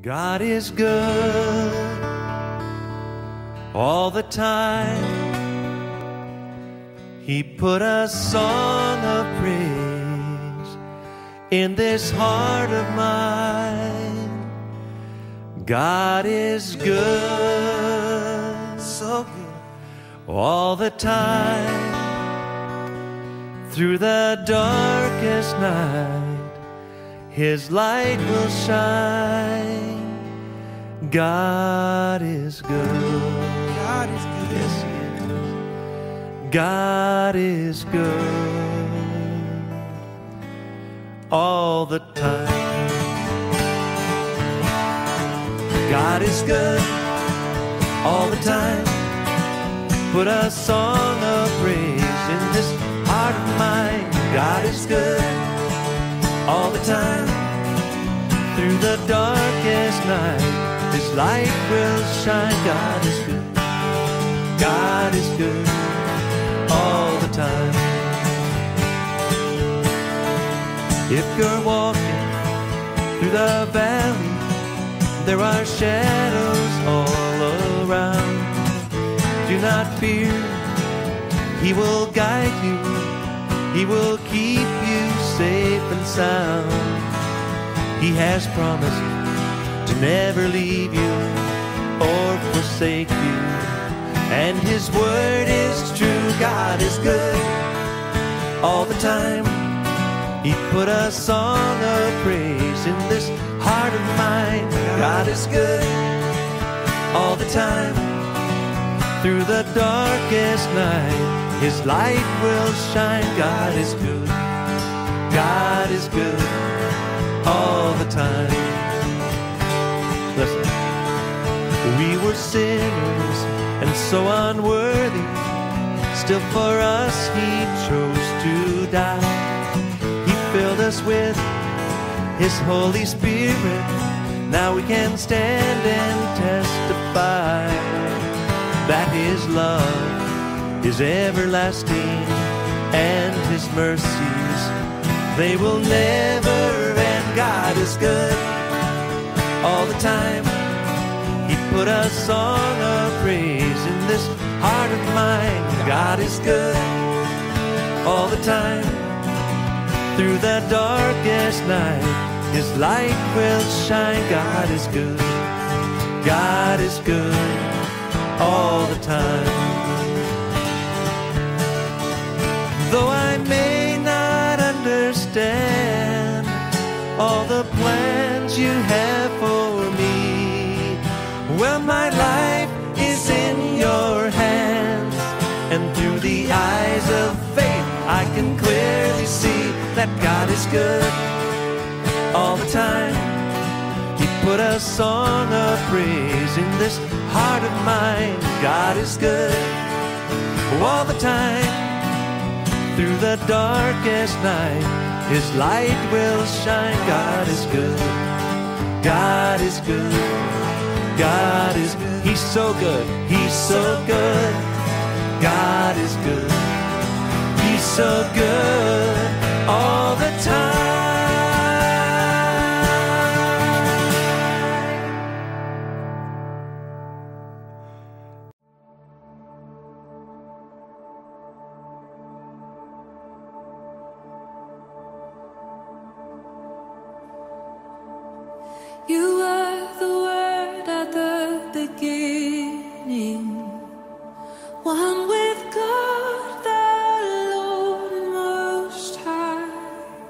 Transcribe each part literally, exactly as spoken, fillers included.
God is good all the time. He put a song of praise in this heart of mine. God is good, so good all the time. Through the darkest night, His light will shine. God is good. God is good. Yes, He is. God is good all the time. God is good all the time. Put a song of praise in this heart of mine. God is good all the time. Through the darkest night, His light will shine. God is good. God is good all the time. If you're walking through the valley, there are shadows all around. Do not fear, He will guide you. He will keep you safe and sound. He has promised to never leave you or forsake you, and His word is true. God is good all the time. He put a song of praise in this heart of mine. God is good all the time. Through the darkest night, His light will shine. God is good. God is good all the time. Listen. We were sinners and so unworthy. Still for us He chose to die. He filled us with His Holy Spirit. Now we can stand and testify that His love is everlasting, and His mercies, they will never end. God is good all the time. He put a song of praise in this heart of mine. God is good all the time. Through the darkest night, His light will shine. God is good. God is good all the time. Though I may not understand all the plans You have for me, well, my life is in Your hands, and through the eyes of faith I can clearly see that God is good all the time. He put a song of praise in this heart of mine. God is good all the time. Through the darkest night, His light will shine. God is good. God is good. God is good. He's so good. He's so good. God is good. He's so good all the time. You were the Word at the beginning, one with God the Lord Most High.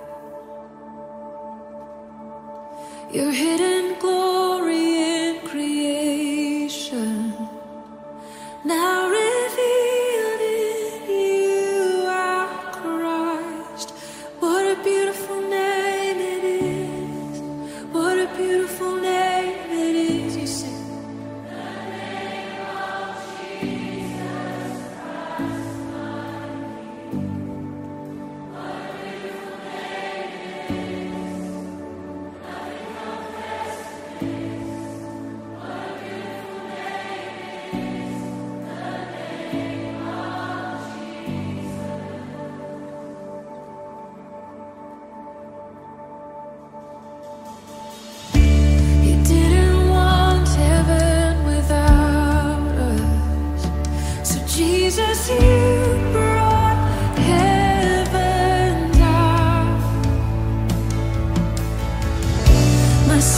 Your hidden glory in creation, now revealed in You, our Christ. What a beautiful name it is. What a beautiful name it is. You sing. The name of Jesus Christ, my King. What a beautiful name it is. Nothing compares to this. What a beautiful name it is. The name of Jesus. He didn't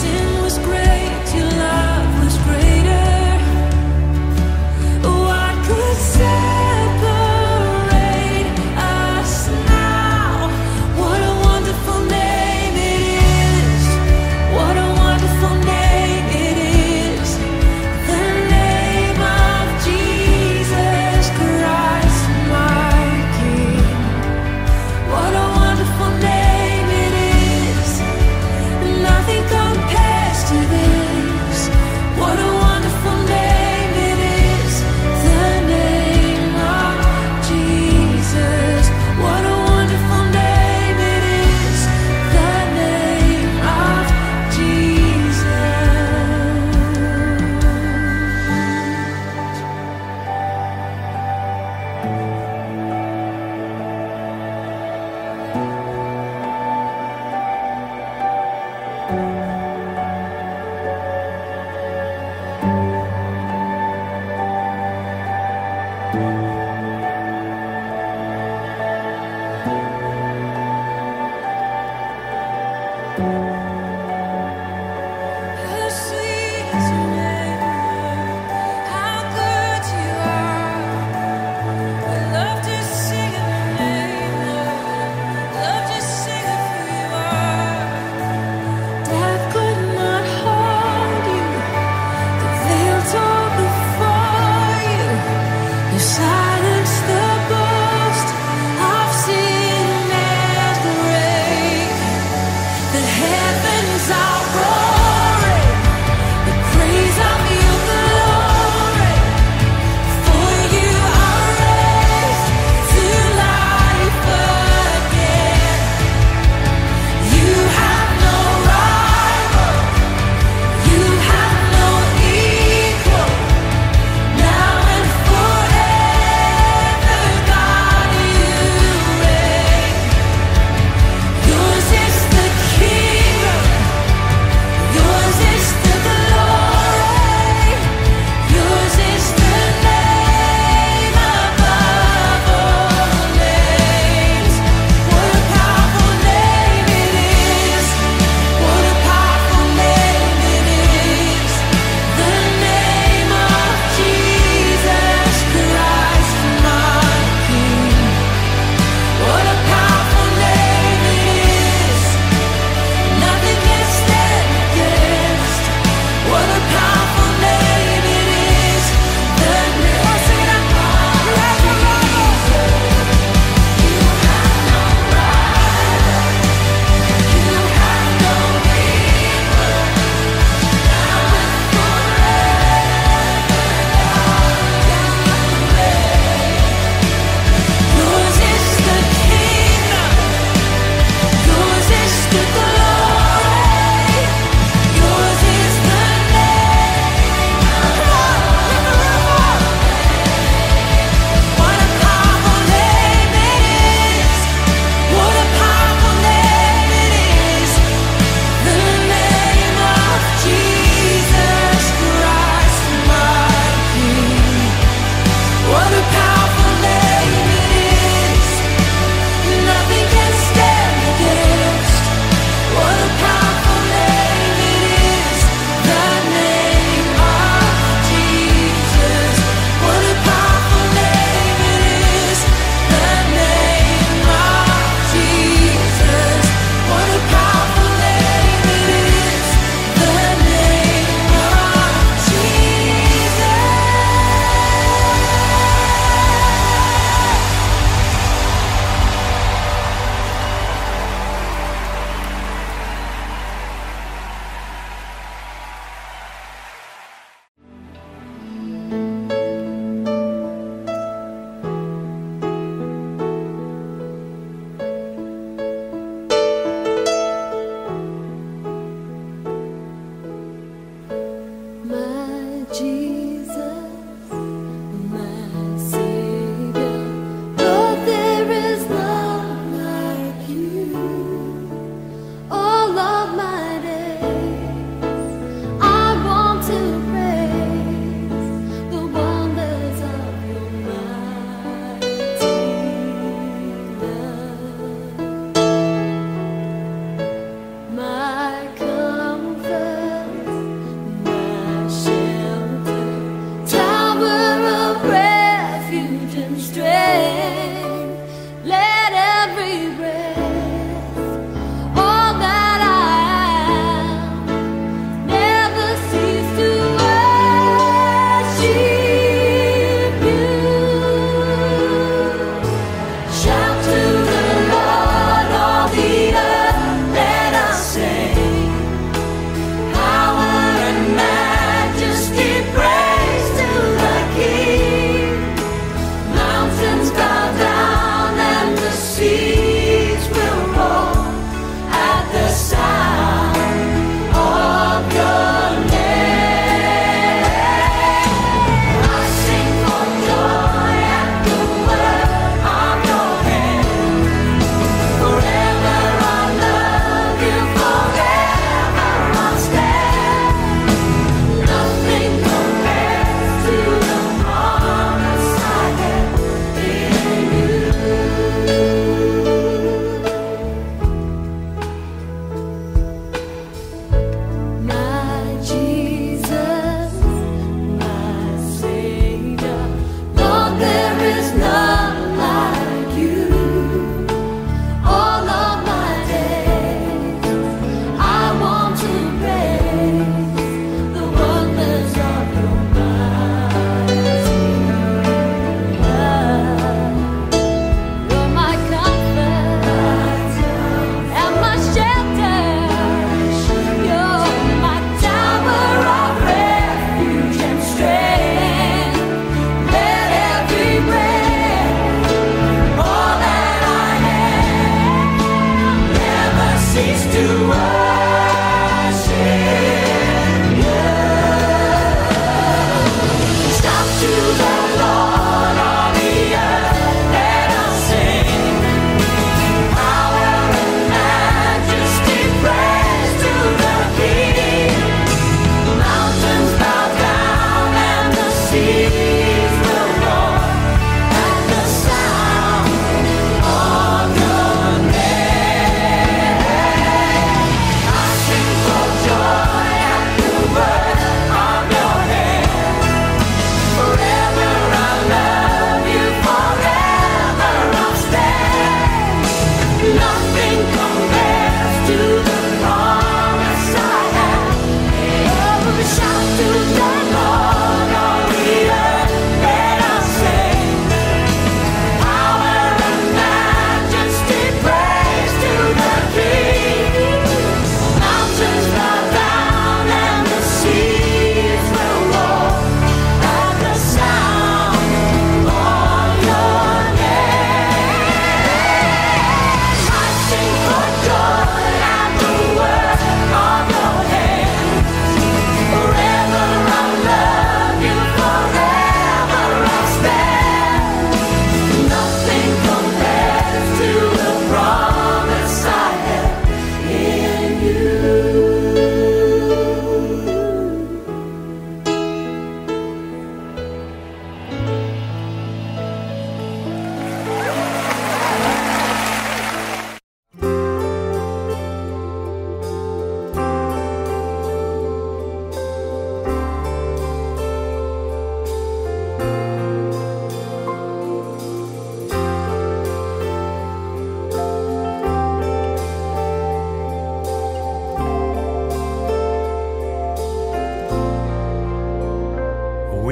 My comfort.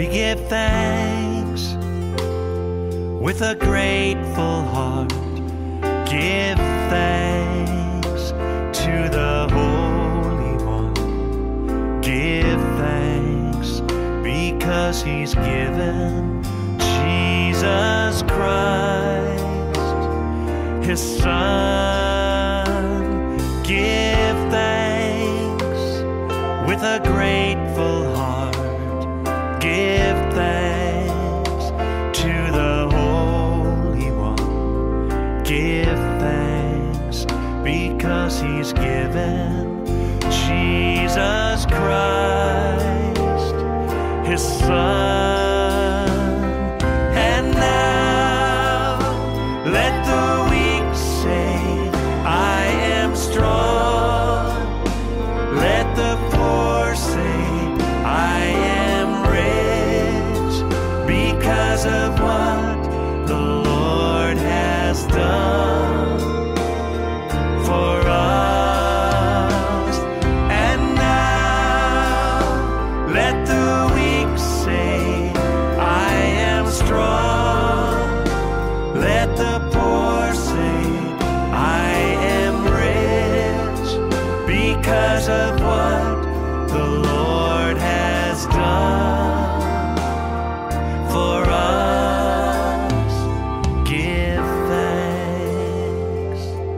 We give thanks with a grateful heart. Give thanks to the Holy One. Give thanks because He's given Jesus Christ, His Son. Give thanks with a grateful heart. Give thanks to the Holy One. Give thanks because He's given Jesus Christ, His Son. And now let the weak say, I am strong. Let the poor say, I am rich because of what the Lord has done for us. And now let the weak say, I am strong. Let the poor say, I am rich because of what the Lord has done for us. Give thanks.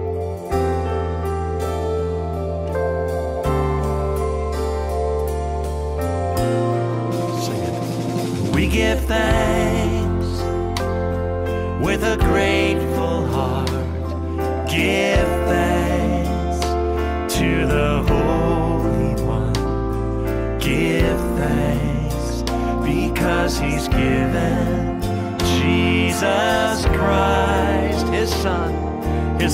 Sing it. We give thanks with a grateful heart. Give thanks to the Holy One. Give thanks because He's given Jesus Christ, His Son, His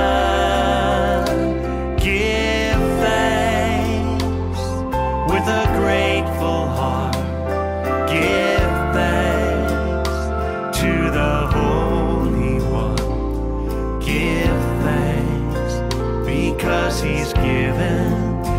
Son. Give thanks with a grateful heart. Give thanks to the Holy One. Give thanks because He's given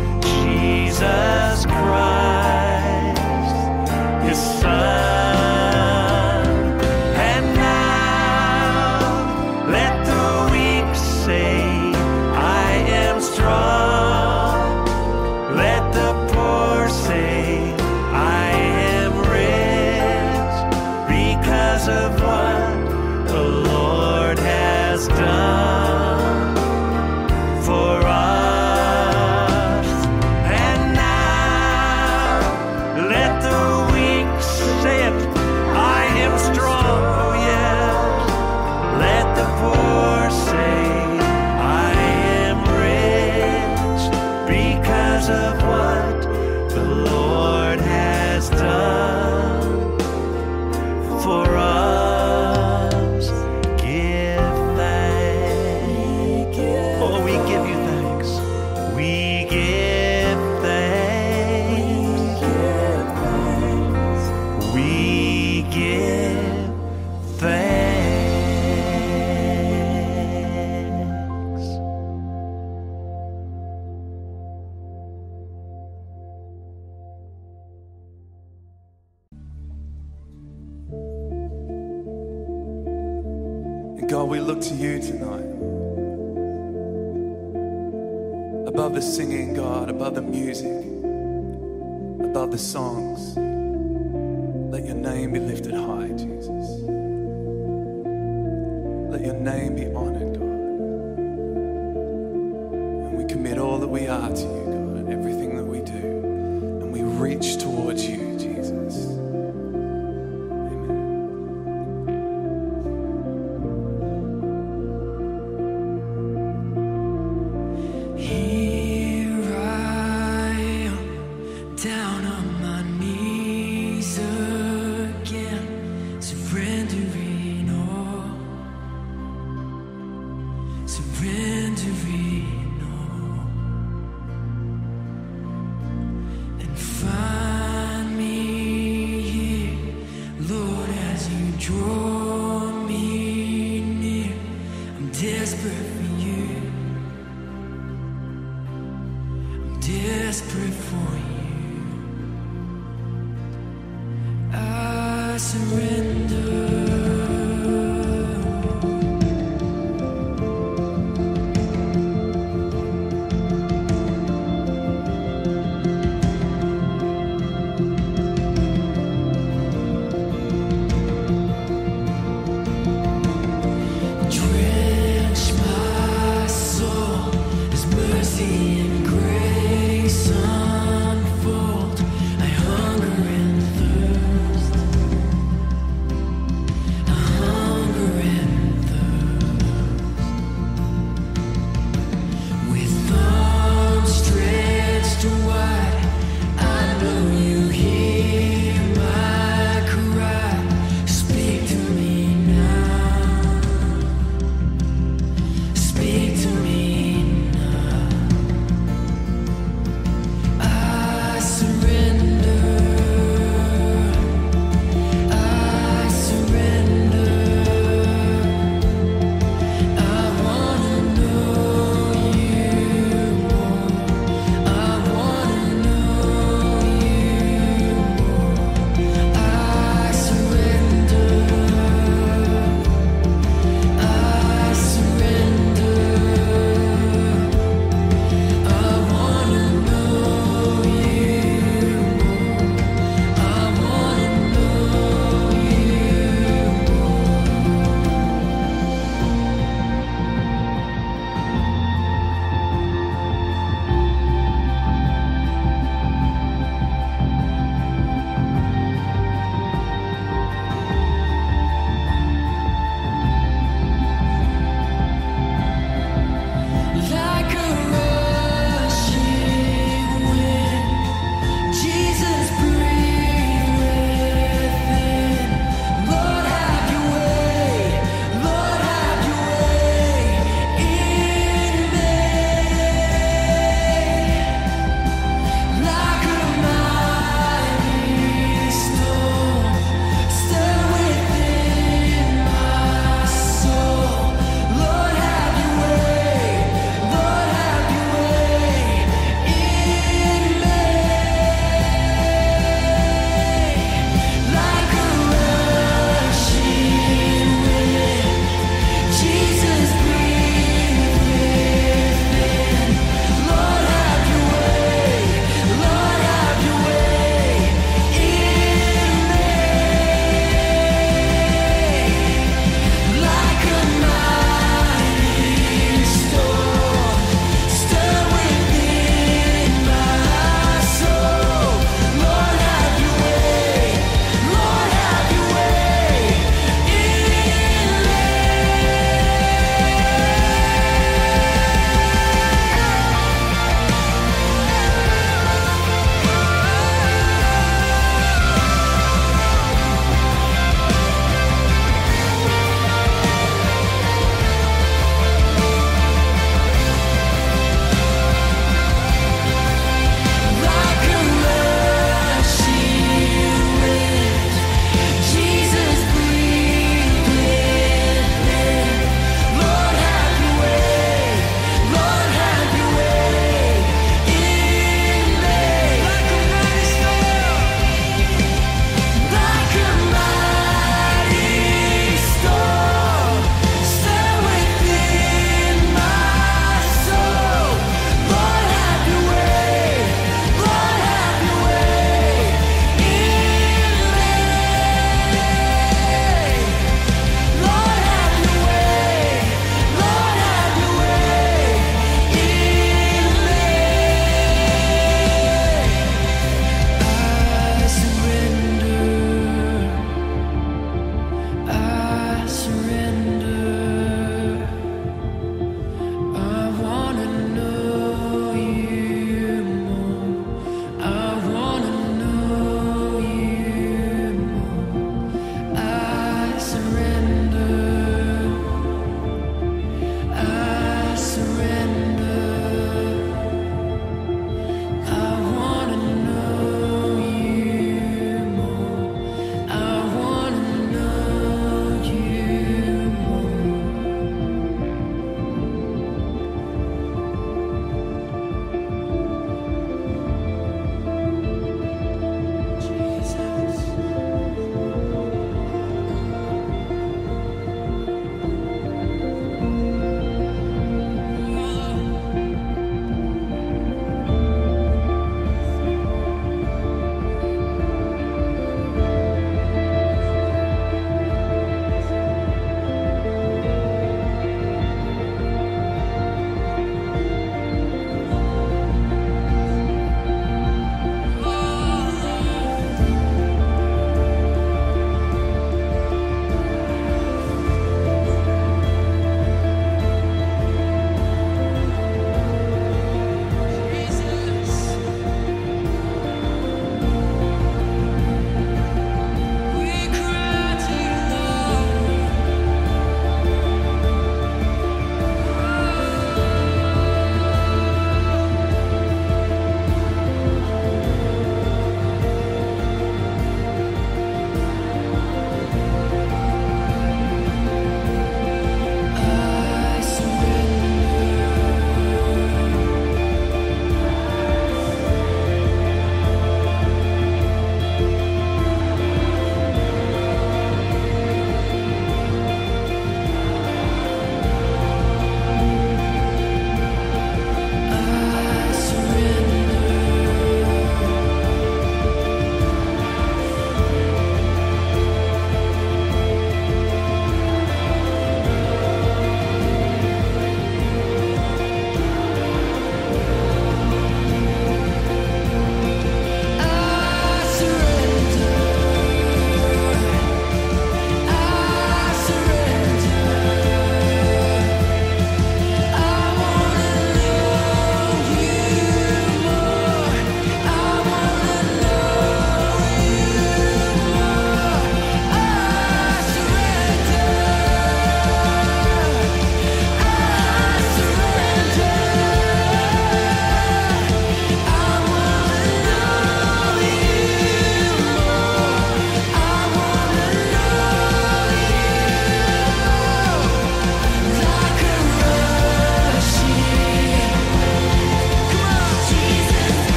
Jesus Christ, His Son. And now let the weak say, I am strong. Let the poor say, I am rich because of what the Lord has done for us. And now let the weak say it, I am strong, oh yes. Let the poor say, I am rich because of what the Lord has done for us. Give thanks. Oh, we give you thanks. We give thanks. We give thanks. And God, we look to you tonight. Above the singing, God, above the music, above the songs, let your name be lifted high, Jesus. Let your name be honored, God. And we commit all that we are to you, God, and everything that we do. And we reach towards you, Jesus. Here I am, down on my knees again, surrendering all, surrendering all, and find me here, Lord, as you draw me near. I'm desperate for you. Desperate for you. You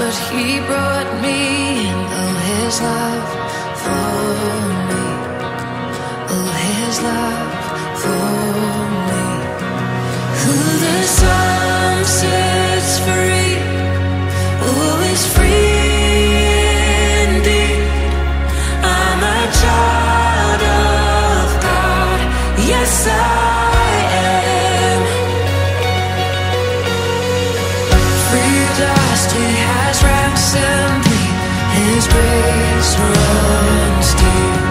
but he brought me in. Oh, his love for me. Oh, his love for me. Who the Son sets free, oh, is free indeed. I'm a child of God, yes I am. Free at last, he has ransomed me, his grace runs deep.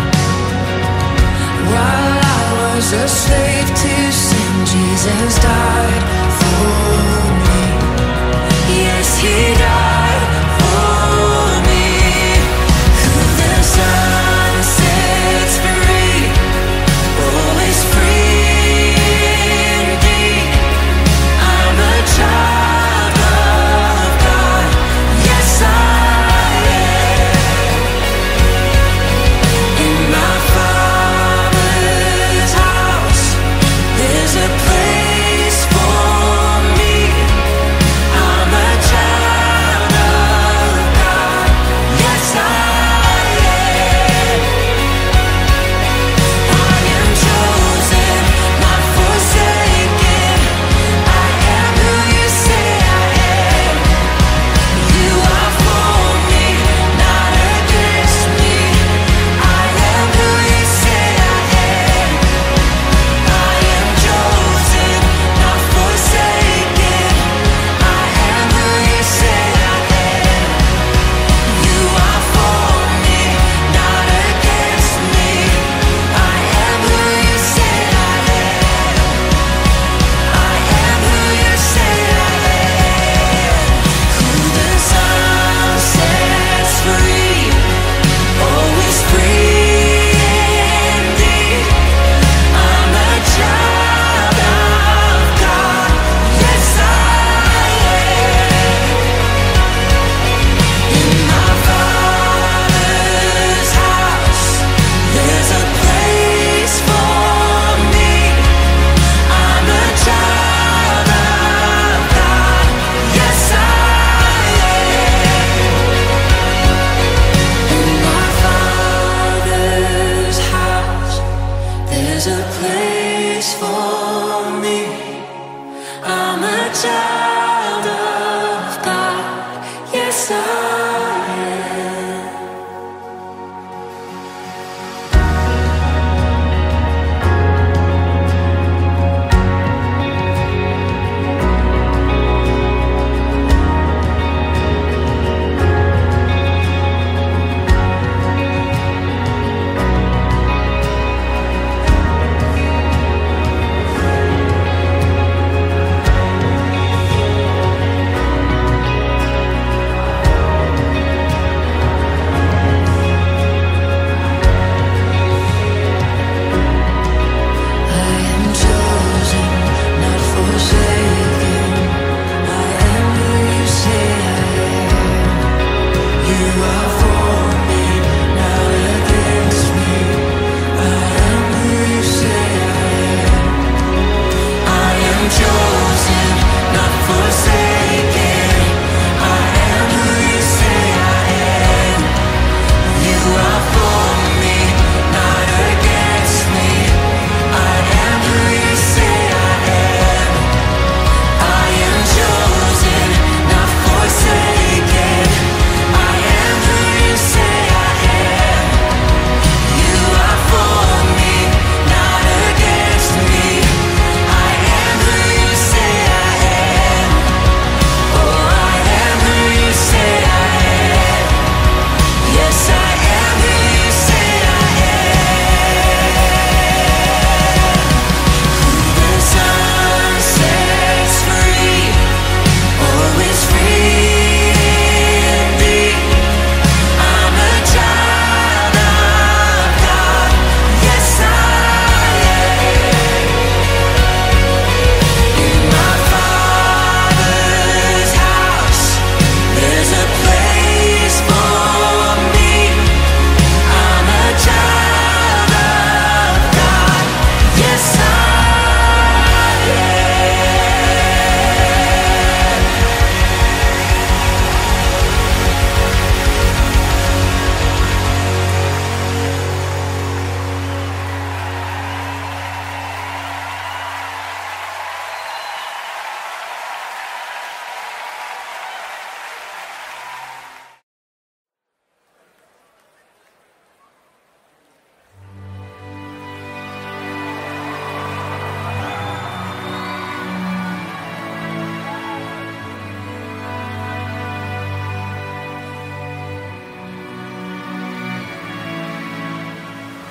While I was a slave to sin, Jesus died for me. Yes, he died for me. Who the Son sets free, oh, is free indeed. I'm a child of God, yes I am. In my Father's house, there's a place for me. I'm a child of God, yes I am. I am chosen, not forsaken. I am who you say I am. You are for me, not against me. I am who you say I am. I am chosen, not forsaken. I am who you say I am. You are for me, not against me. I am who you say I am. I am who you say I am. Who the Son sets free, oh, is free indeed. I'm a child of God, yes I am. In my Father's house, there's a place for me. I'm a child of God, yes I am. In my Father's house, there's a place for me. I'm a child of God, yes I am.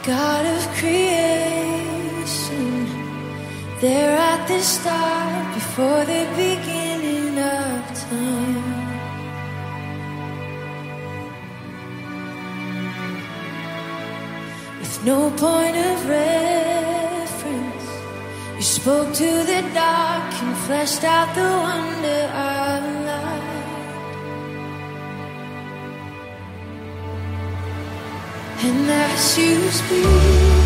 God of creation, there at the start, before the beginning of time. With no point of reference, you spoke to the dark and fleshed out the wonder of light. And as you speak,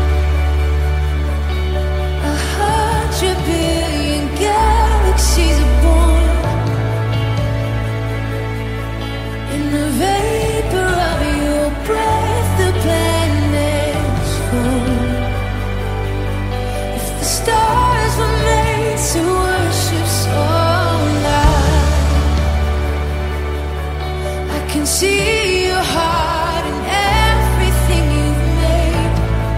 a hundred billion galaxies are born. In the vapor of your breath, the planets form. If the stars were made to worship so loud, I can see your heart in everything you've made.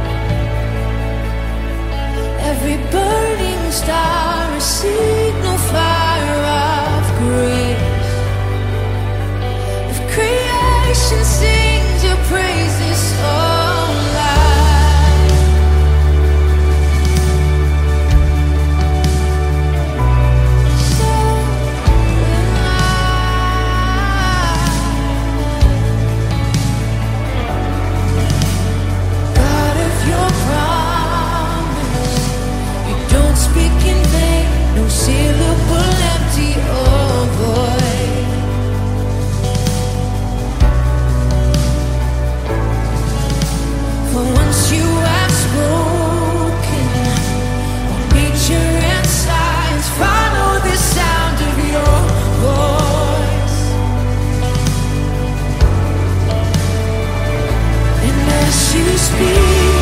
Every burning star, a signal fire of grace. If creation sings your praises so loud, so will I. God of your promise, you don't speak in vain, no syllable empty or void. For once you have spoken, all nature and science follow the sound of your voice. And as you speak,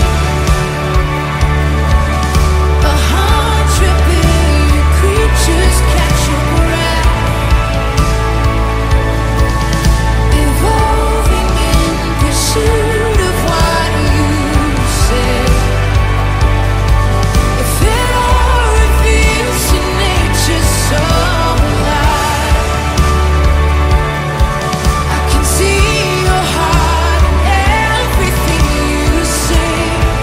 a hundred billion creatures catch your breath, evolving in pursuit of what you say. If it all reveals to nature so alive, I can see your heart in everything you say.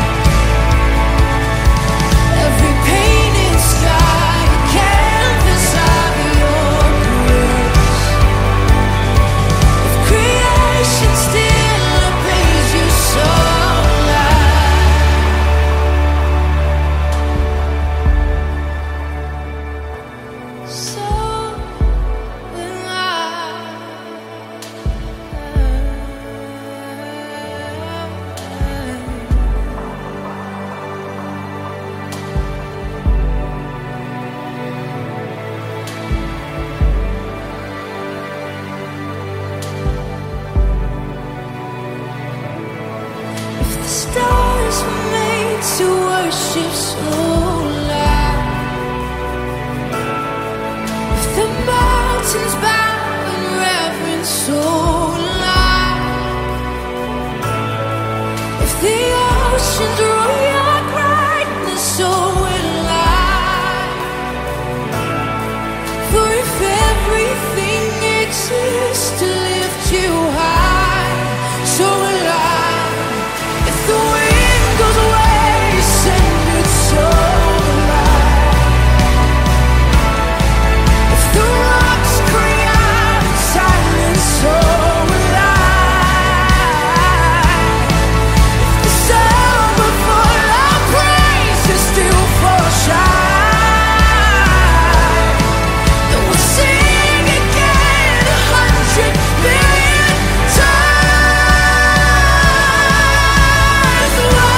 Every painted sky, a canvas of your grace. If creation still obeys you so loud, so will I. If the stars were made to worship so loud, if the mountains bow in reverence so loud, if the oceans roar your greatness, so will I. For if everything exists to lift you high, so will I. If the wind goes away, send it so alive. If the rocks cry out in silence, so will I. If the sun will fall, our praises still fall shine. Then we'll sing again a hundred billion times.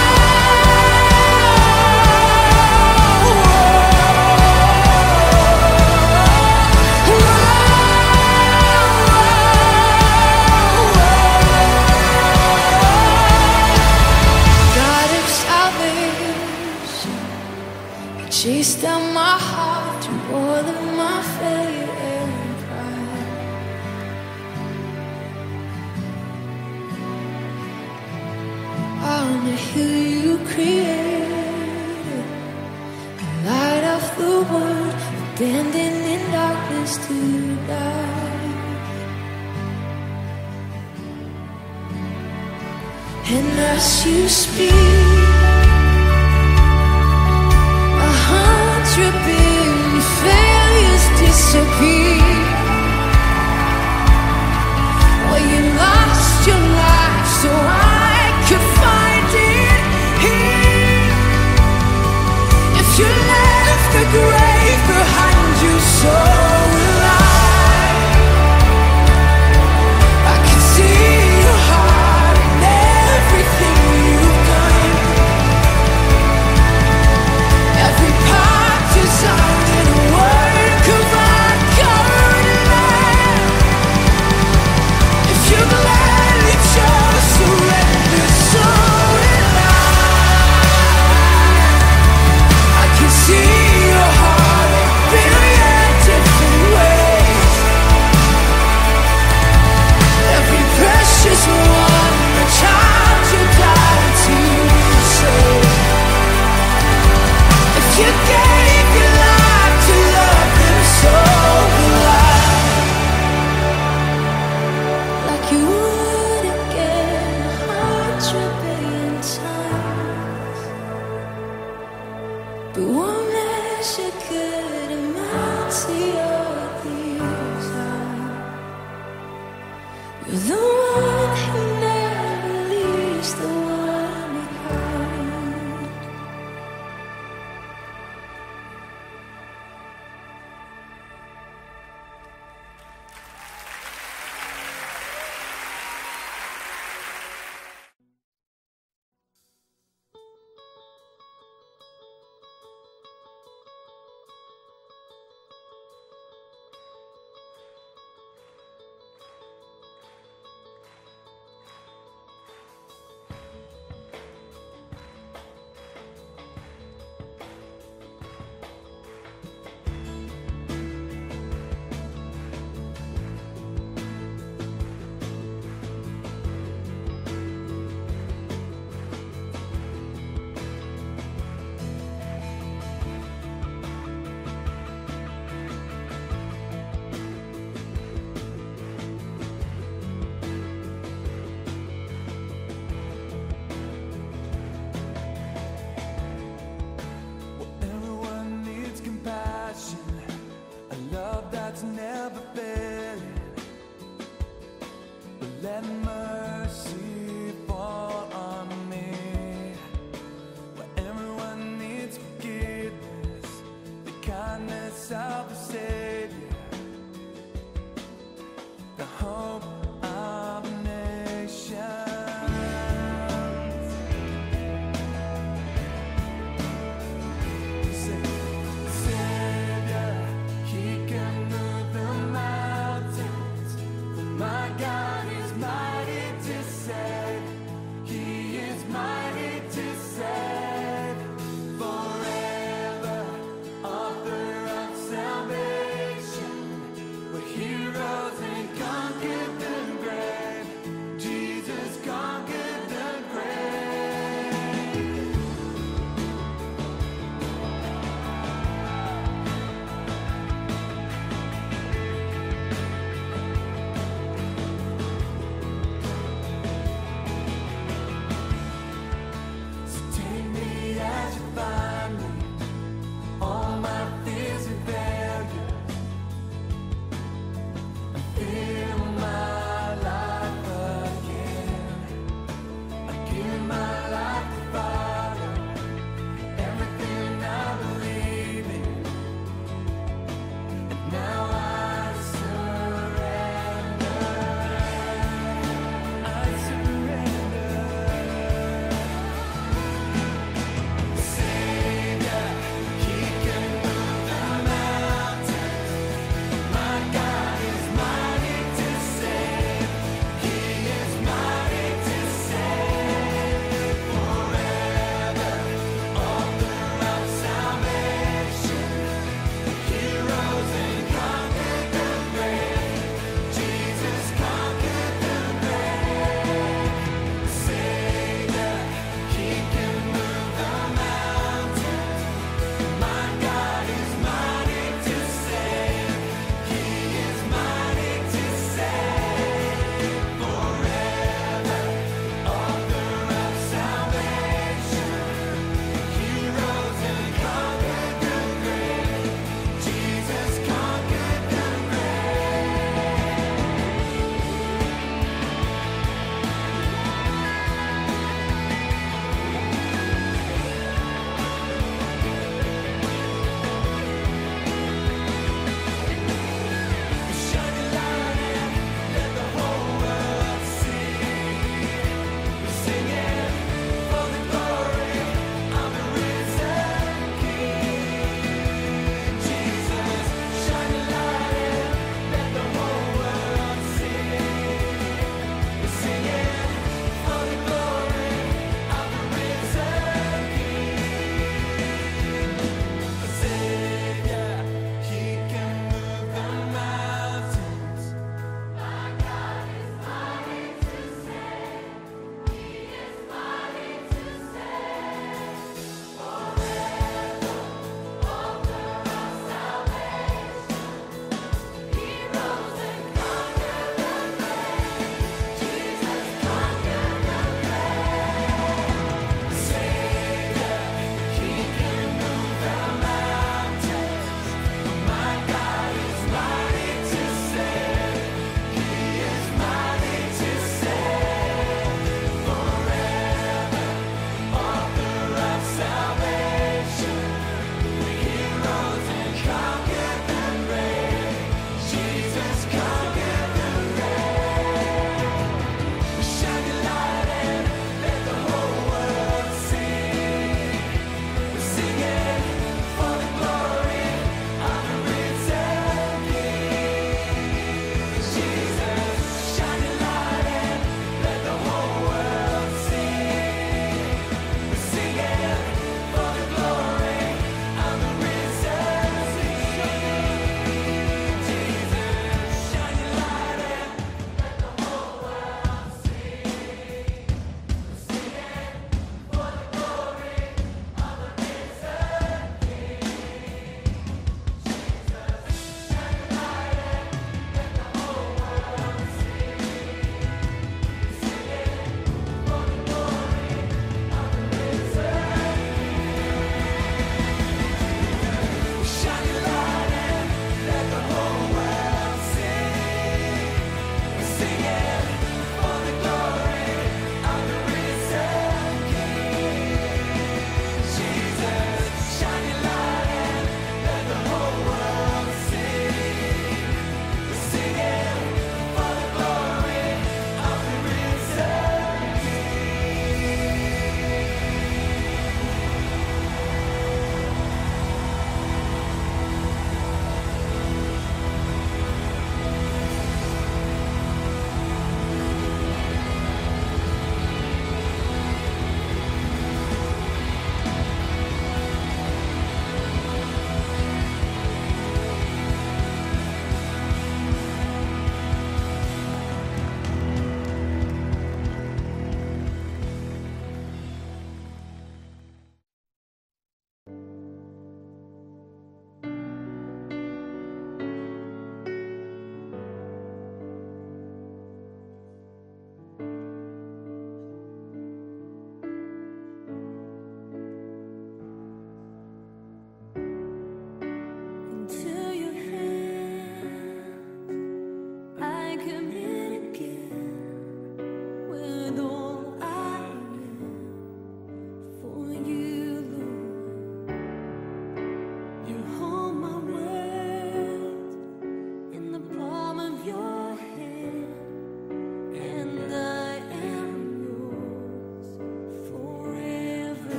God of salvation, you chased down my heart through all of my failure and pride. On the hill you created, the light of the world, abandoned in darkness to die. And as you speak, a hundred billion failures disappear. Well, you lost your life so I could find it here. If you left the grave behind you, so will I. I can see your heart and everything you've done. Every part designed in a work of art, covered in love. If you gladly chose surrender, so will I. I can see your heart in a billion different ways. Every precious one, a child you died to save. If you gave your life to love them, so will I. Like you would again a hundred billion times. But one measure could amount to your desire. You're the one who never leaves the one behind. Everyone needs compassion, a love that's never failing. But let mercy fall on me. Where everyone needs forgiveness, the kindness of the Savior, the hope of nations. Savior, He can move the mountains. My God is mighty to save. He is mighty to save. Forever, author of salvation. Where He rose and conquered the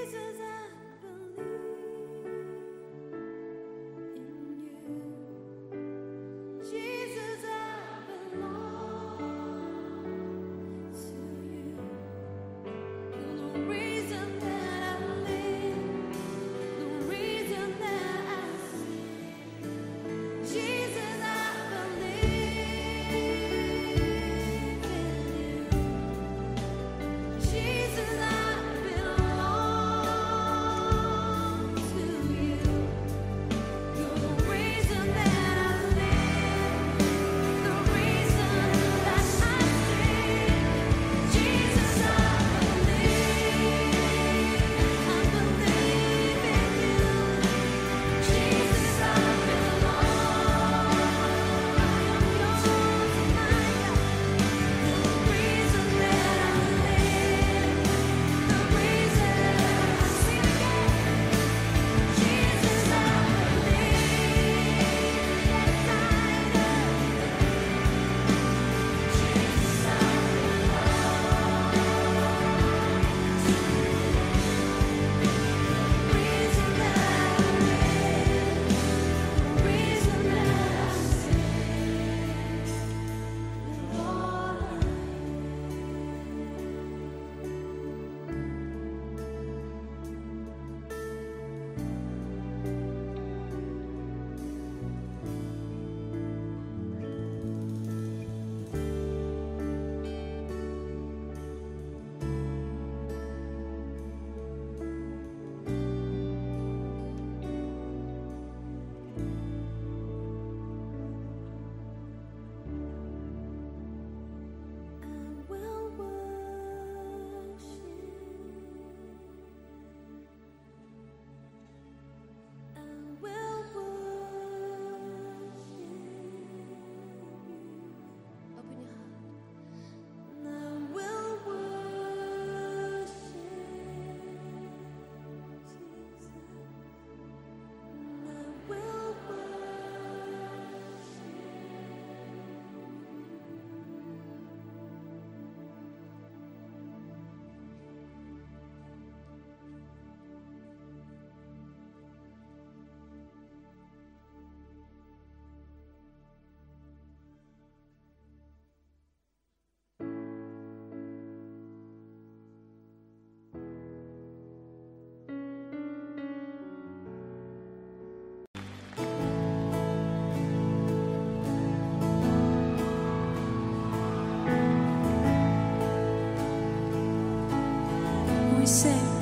sing.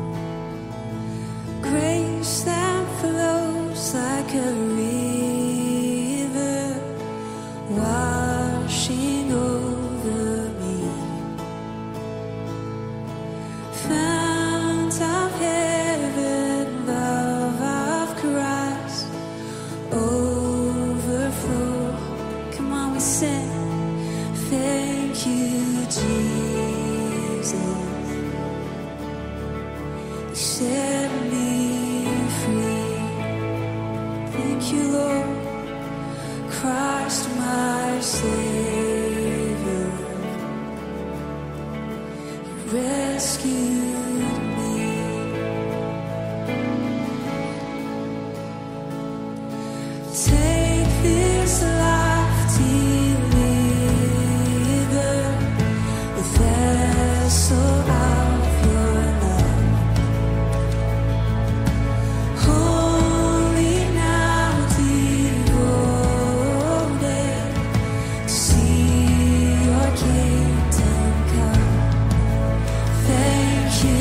Grace that flows like a river, washing over me. Fount of heaven, love of Christ, overflow. Come on, we sing. Thank you, Jesus. Set me free. Thank you, Lord, Christ my Savior. You rescued me. Take this life, deliver the vessel of your love. Thank you.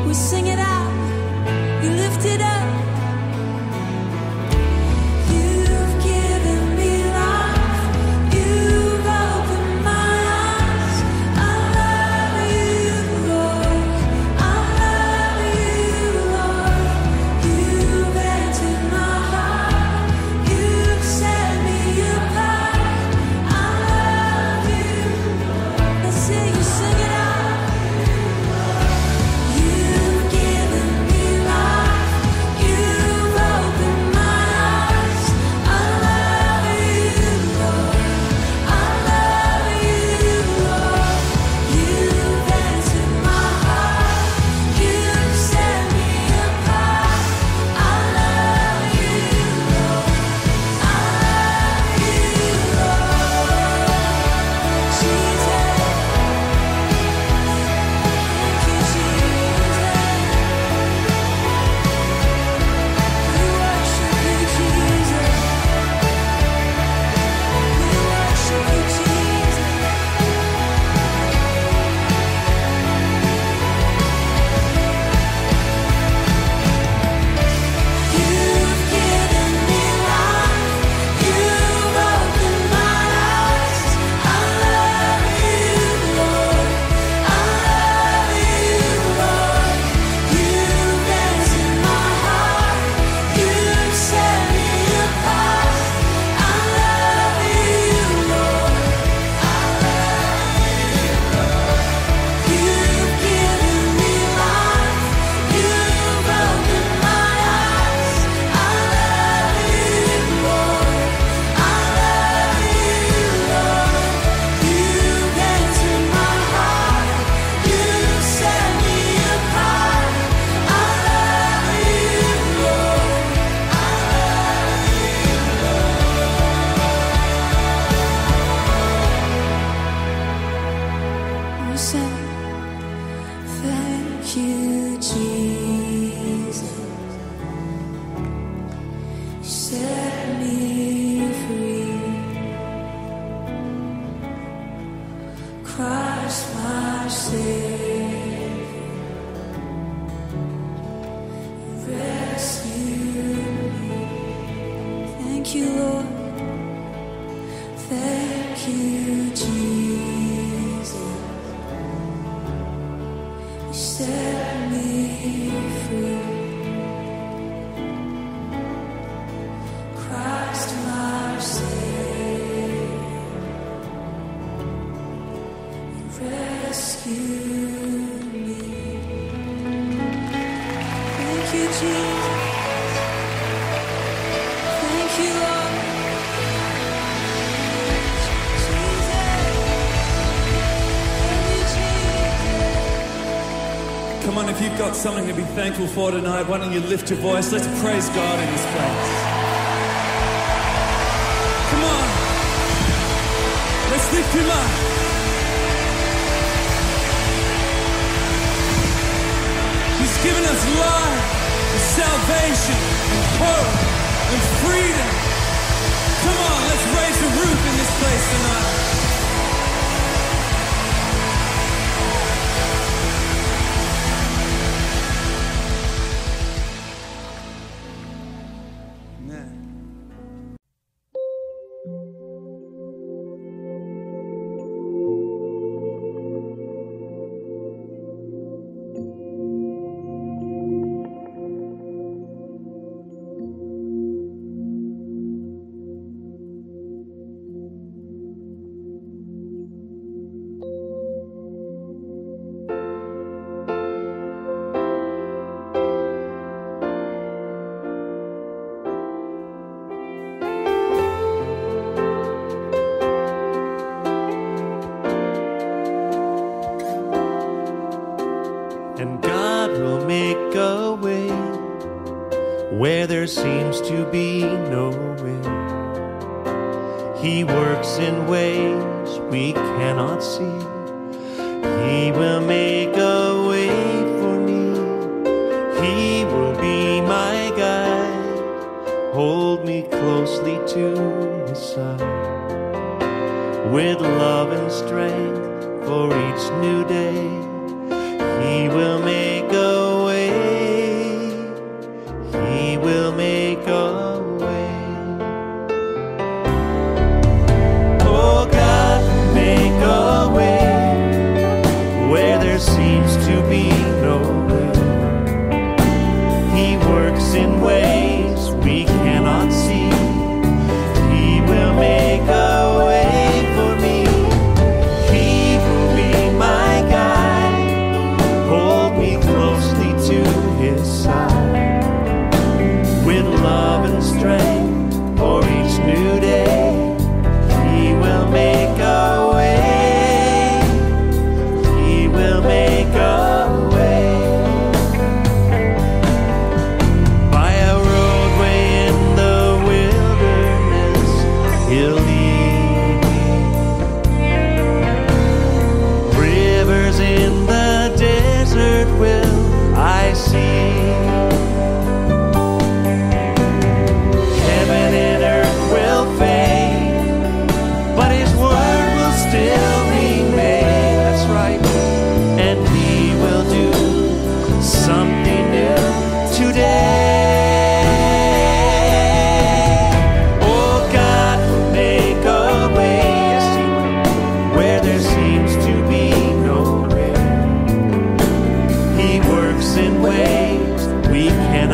we sing it out, we lift it up. You've given me life, you've opened my eyes. I love you, Lord, I love you, Lord. You've entered my heart, you've set me apart. I love you, let's sing, you sing it out. You've given me life, you've opened my eyes. I love you, Lord, I love you, Lord. You've entered my heart, you've set me apart. I love you, Lord, I love you, Lord. Jesus, thank you, Jesus. We worship you, Jesus. We worship you, Jesus. You've given me life, you've opened my eyes. I love you, Lord, I love you, Lord. You've entered my heart, you've set me apart. I love you, Lord, I love you, Lord. You've given me life, you've opened my eyes. I love you, Lord, I love you, Lord. You've entered my heart, you've set me apart. I love you, Lord, I love you, Lord. We say, thank you, Jesus. You set me free. Christ, my Savior, rescue me. Thank you, Lord. Thank you, Jesus. You set me free. Christ, my Savior, rescue me. Thank you, Jesus. Thank you, Lord. Jesus. Thank you, Jesus. Come on, if you've got something to be thankful for tonight, why don't you lift your voice? Let's praise God in this place. Come on. Let's lift him up. He's given us life, and salvation, and hope, and freedom. Come on, let's raise the roof in this place tonight. Amen. And God will make a way where there seems to be no way. He works in ways we cannot see. He will make a way for me. He will be my guide, hold me closely to his side, with love and strength for each new day. He will make a way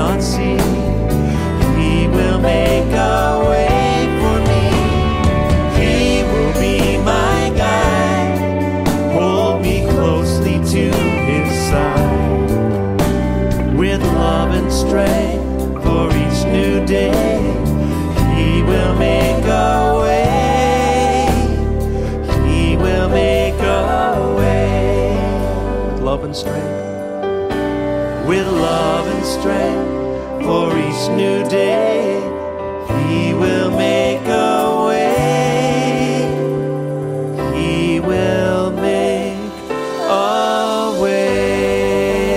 not see. He will make a way for me. He will be my guide, hold me closely to his side, with love and strength for each new day. He will make a way. He will make a way. With love and strength. With love and strength for each new day. He will make a way. He will make a way.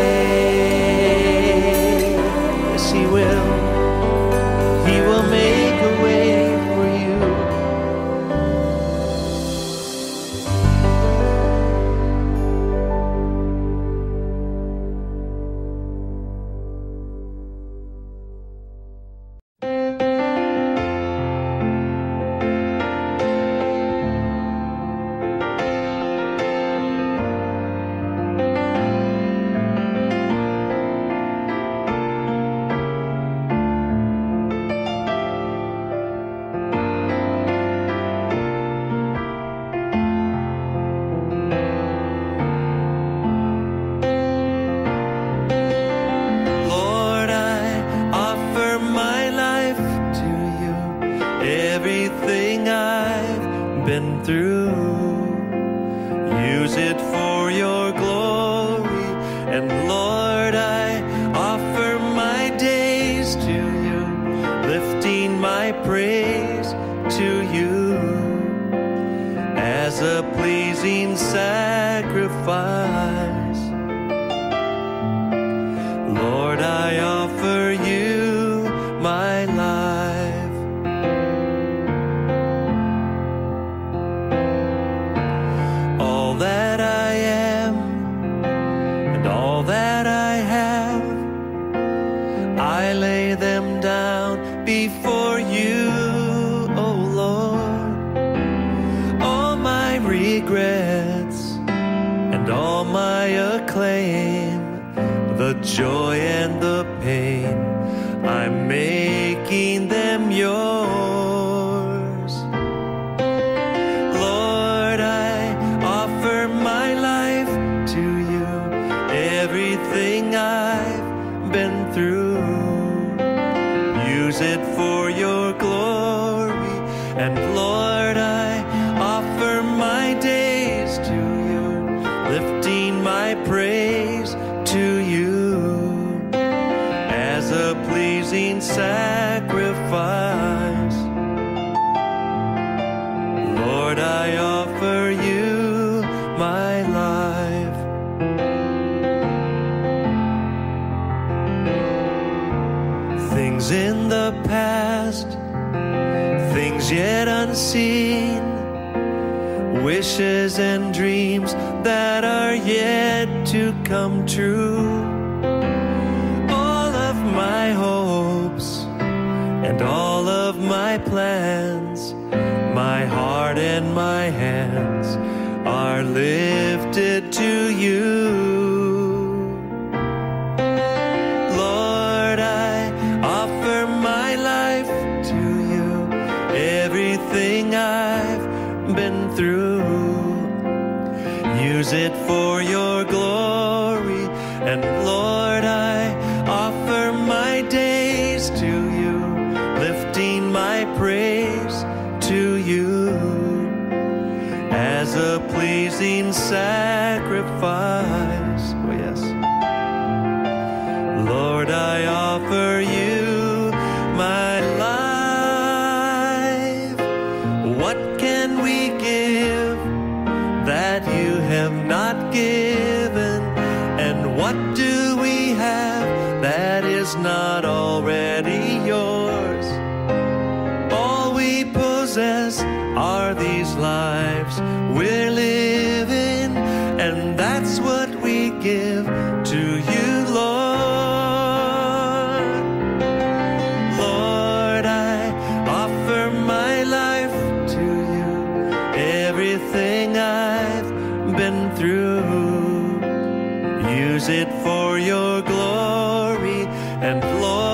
Yes, he will. He will make a way for you. Lord, I offer my life to you, everything I've been through. Use it for your glory. And Lord, I offer my days to you, lifting my praise to you as a pleasing sacrifice. Lord, I offer you my life. All that I am and all that I have, I lay them down before you, oh Lord. All my regrets and all my acclaim, the joy and the pain, I'm making them yours. Lord, I offer my life to you, everything I've been through. Use it for your glory. And Lord, I offer my days to you, lifting my praise to you as a pleasing sacrifice. Lord, I offer you my life. Things in the past, things yet unseen, wishes and dreams that are yet to come true. All of my hopes and all of my plans, my heart and my hands are lifted to you. Lord, I offer my life to you, everything I've been through. Use it for your glory. And Lord, I offer my days to you, lifting my praise to you as a pleasing sacrifice. Oh yes. Lord, I offer you my life. What can we give that you have not given? And what do we have that is not already yours? All we possess are these lives we're living, and that's what we give to you, Lord. Lord, I offer my life to you, everything I've been through. Use it for your glory, and Lord,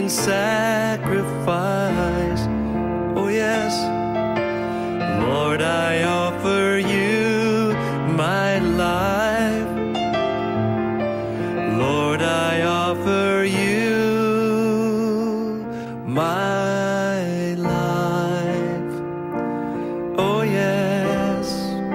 living sacrifice. Oh yes, Lord, I offer you my life. Lord, I offer you my life. Oh yes.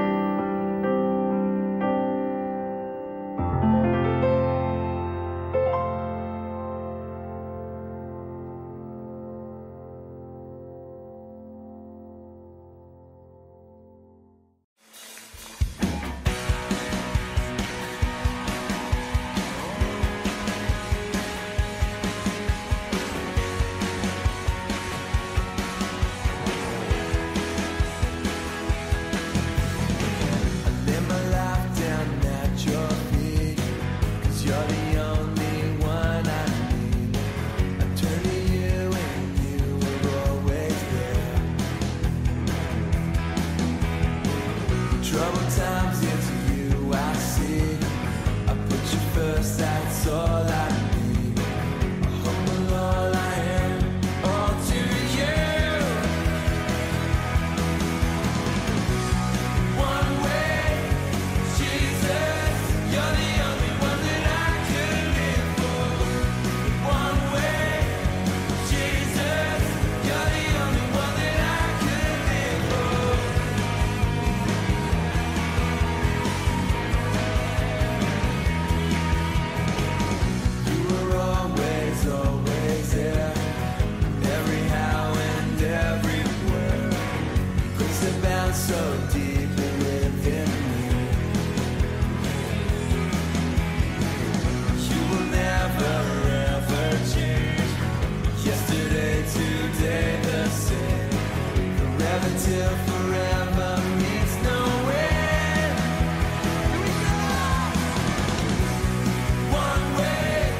Troubled times, it's you I see. I put you first, that's all I need. I humble all I am, all to you. One way, Jesus, you're the only one that I could live for. One way, Jesus, you're the only one that I could live for. Always there, every how and everywhere. Puts the bound so deeply within me. You will never ever change. Yesterday, today, the same. Forever till forever means no end. One way.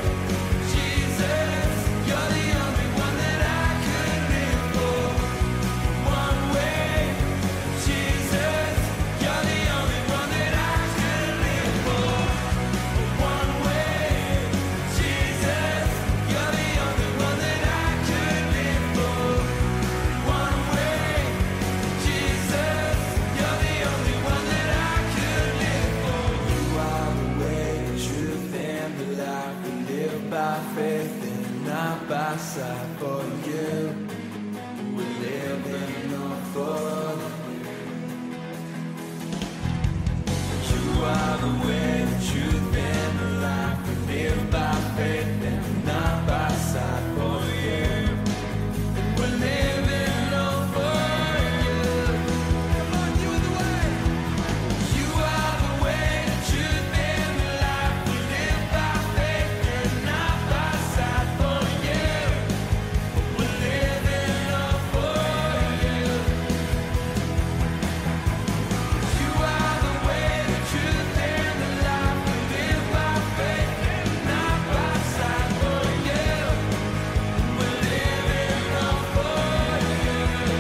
By faith and not by sight. For you, we live and not for you. You are the way, the truth, and the life. We live by faith and not by sight. For you, and we're living on for you. Come on, you are the way. You are the way, the truth, and the life. We live by faith and not by sight. For you, we're living on for you. You are the way, the truth, and the life. We live by faith and not by sight. For you, we're living on for you.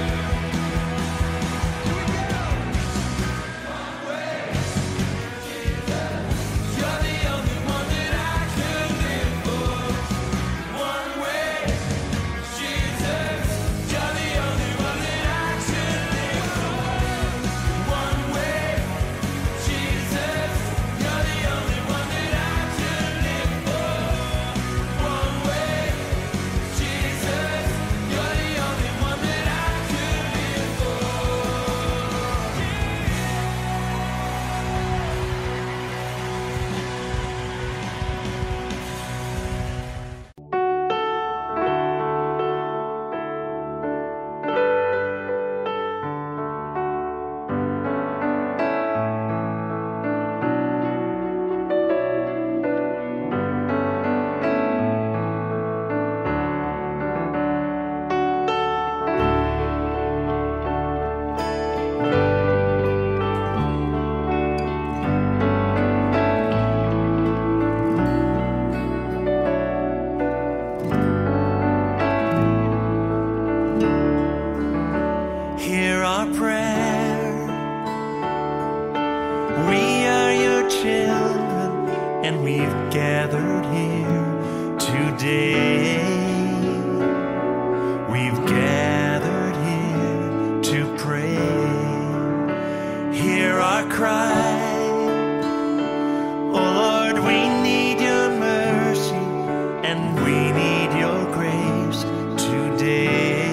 Here we go. One way, Jesus, you're the only one that I could live for. One way, Jesus, you're the only one that I could live for. One way, Jesus, you're the only one that I could live for. One way, Jesus, you're the only one that I could live for. Hear our prayer. We are your children, and we've gathered here today. we've gathered here to pray. Hear our cry. Oh Lord, we need your mercy and we need your grace today.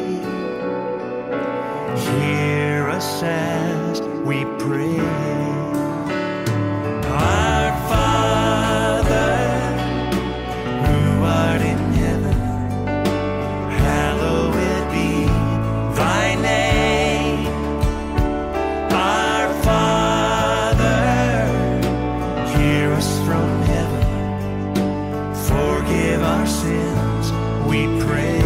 Hear us as we pray. Our Father, who art in heaven, hallowed be thy name. Our Father, hear us from heaven. Forgive our sins, we pray.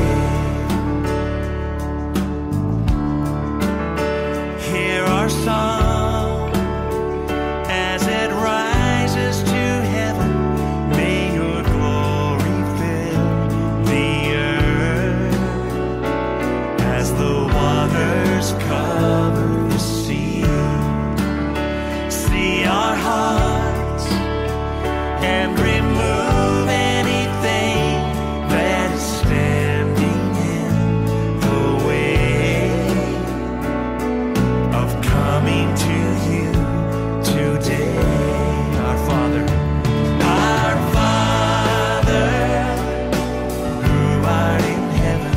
Hear our song as it rises to heaven. May your glory fill the earth as the waters cover the sea. See our hearts and remove anything that is standing in the way of coming to you today. Our Father, our Father, who art in heaven,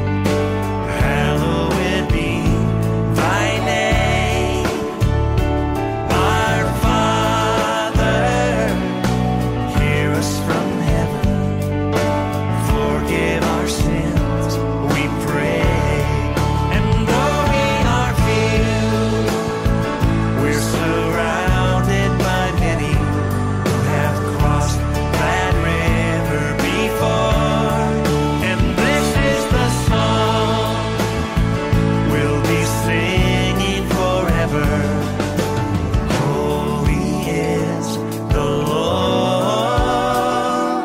hallowed be thy name. Our Father, hear us from heaven. Forgive our sins, we pray. And though we are few, we're surrounded by many who have crossed that river before. And this is the song we'll be singing forever. Holy is the Lord.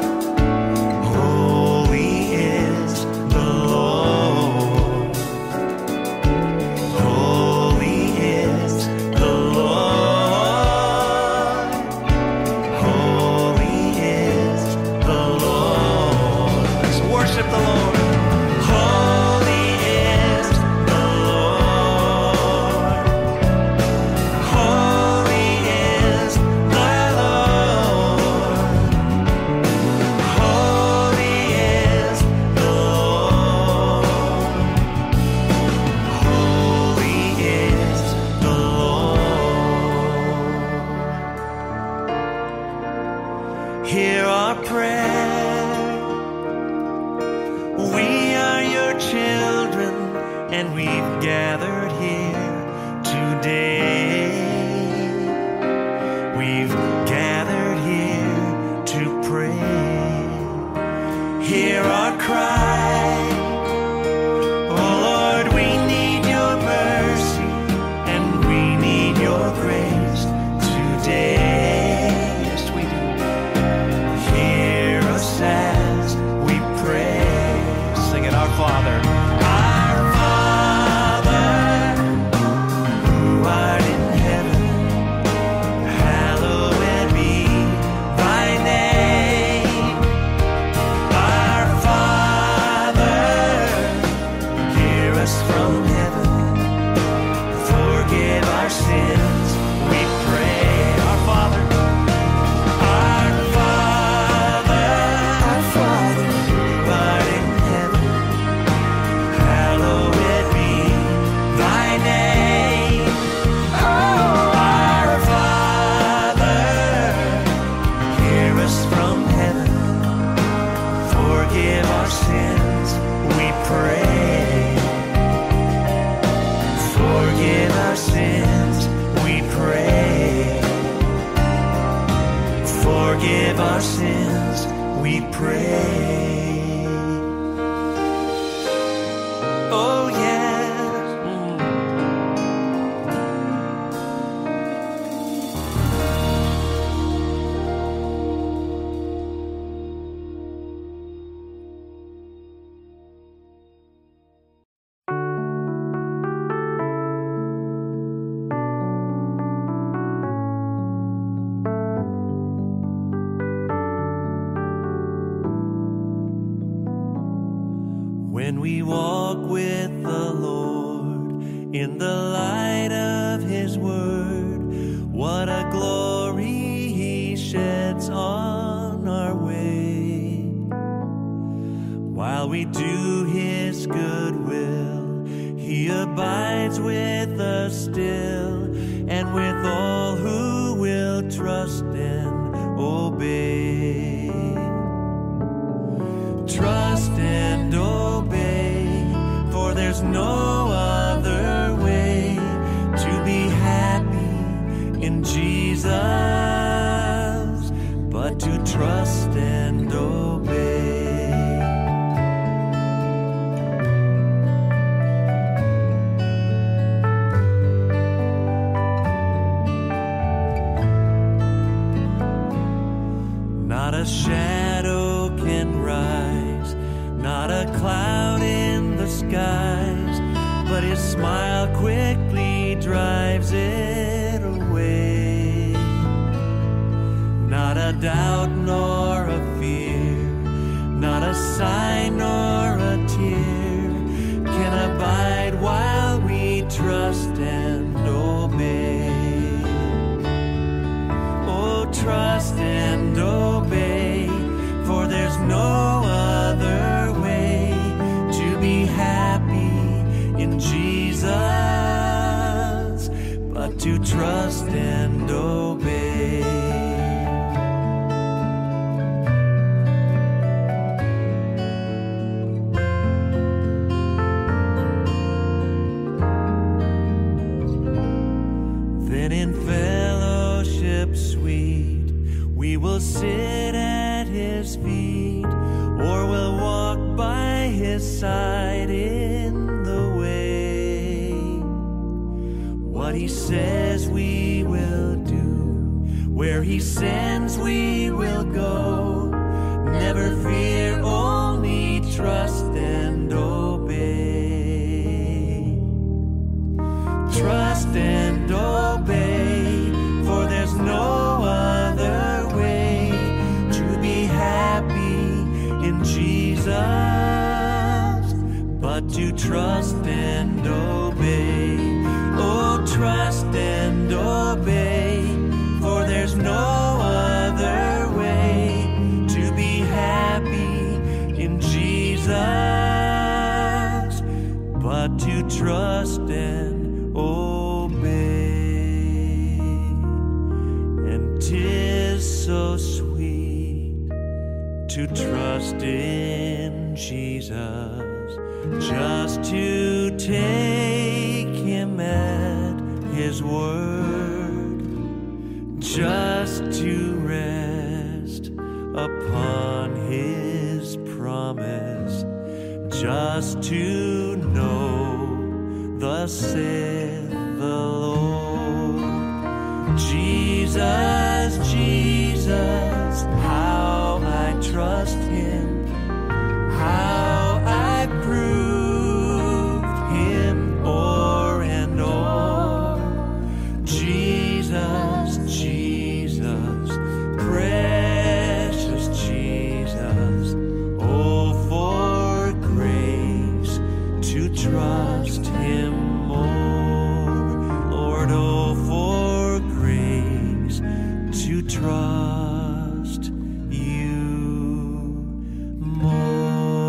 Holy is the Lord. Holy is the Lord. Holy is the Lord. Let's worship the Lord. Holy is the Lord. Holy is the Lord. Holy is the Lord. Holy is the Lord. Hear our prayer. We are your children, and we've gathered here today. We've gathered here to pray. Hear our cry. Oh Lord, we need your mercy and we need your grace today. Yes, we do. Hear us as we pray. Sing it, our Father. Our Father, who art in in the light of His word. What a glory He sheds on our way. While we do His good will, He abides with us still, and with all who will trust and obey. Trust and obey, for there's no other way to be happy in Jesus but to trust and obey. Not a shadow can rise, not a cloud in the skies, but His smile quickly drives it away. Not a doubt nor a fear, not a sign nor a tear can abide while we trust and obey. Oh, trust and obey, for there's no other way to be happy in Jesus but to trust and obey. Then in fellowship sweet we will sit at His feet, or we'll walk by His side in the way. What He says we will do, where He sends we will go. Never fear, only trust and obey. Trust and obey, for there's no other way to be happy in Jesus but to trust and obey. Oh, trust and obey, for there's no other way to be happy in Jesus but to trust and obey. And 'tis so sweet to trust in Jesus, just to take Him at His word, just to rest upon His promise, just to know thus saith the Lord. Jesus, Jesus, how I trust Him, how I proved Him o'er and o'er. Jesus, Jesus, precious Jesus, oh, for grace to trust Him more. Lord, oh, for grace to trust You more.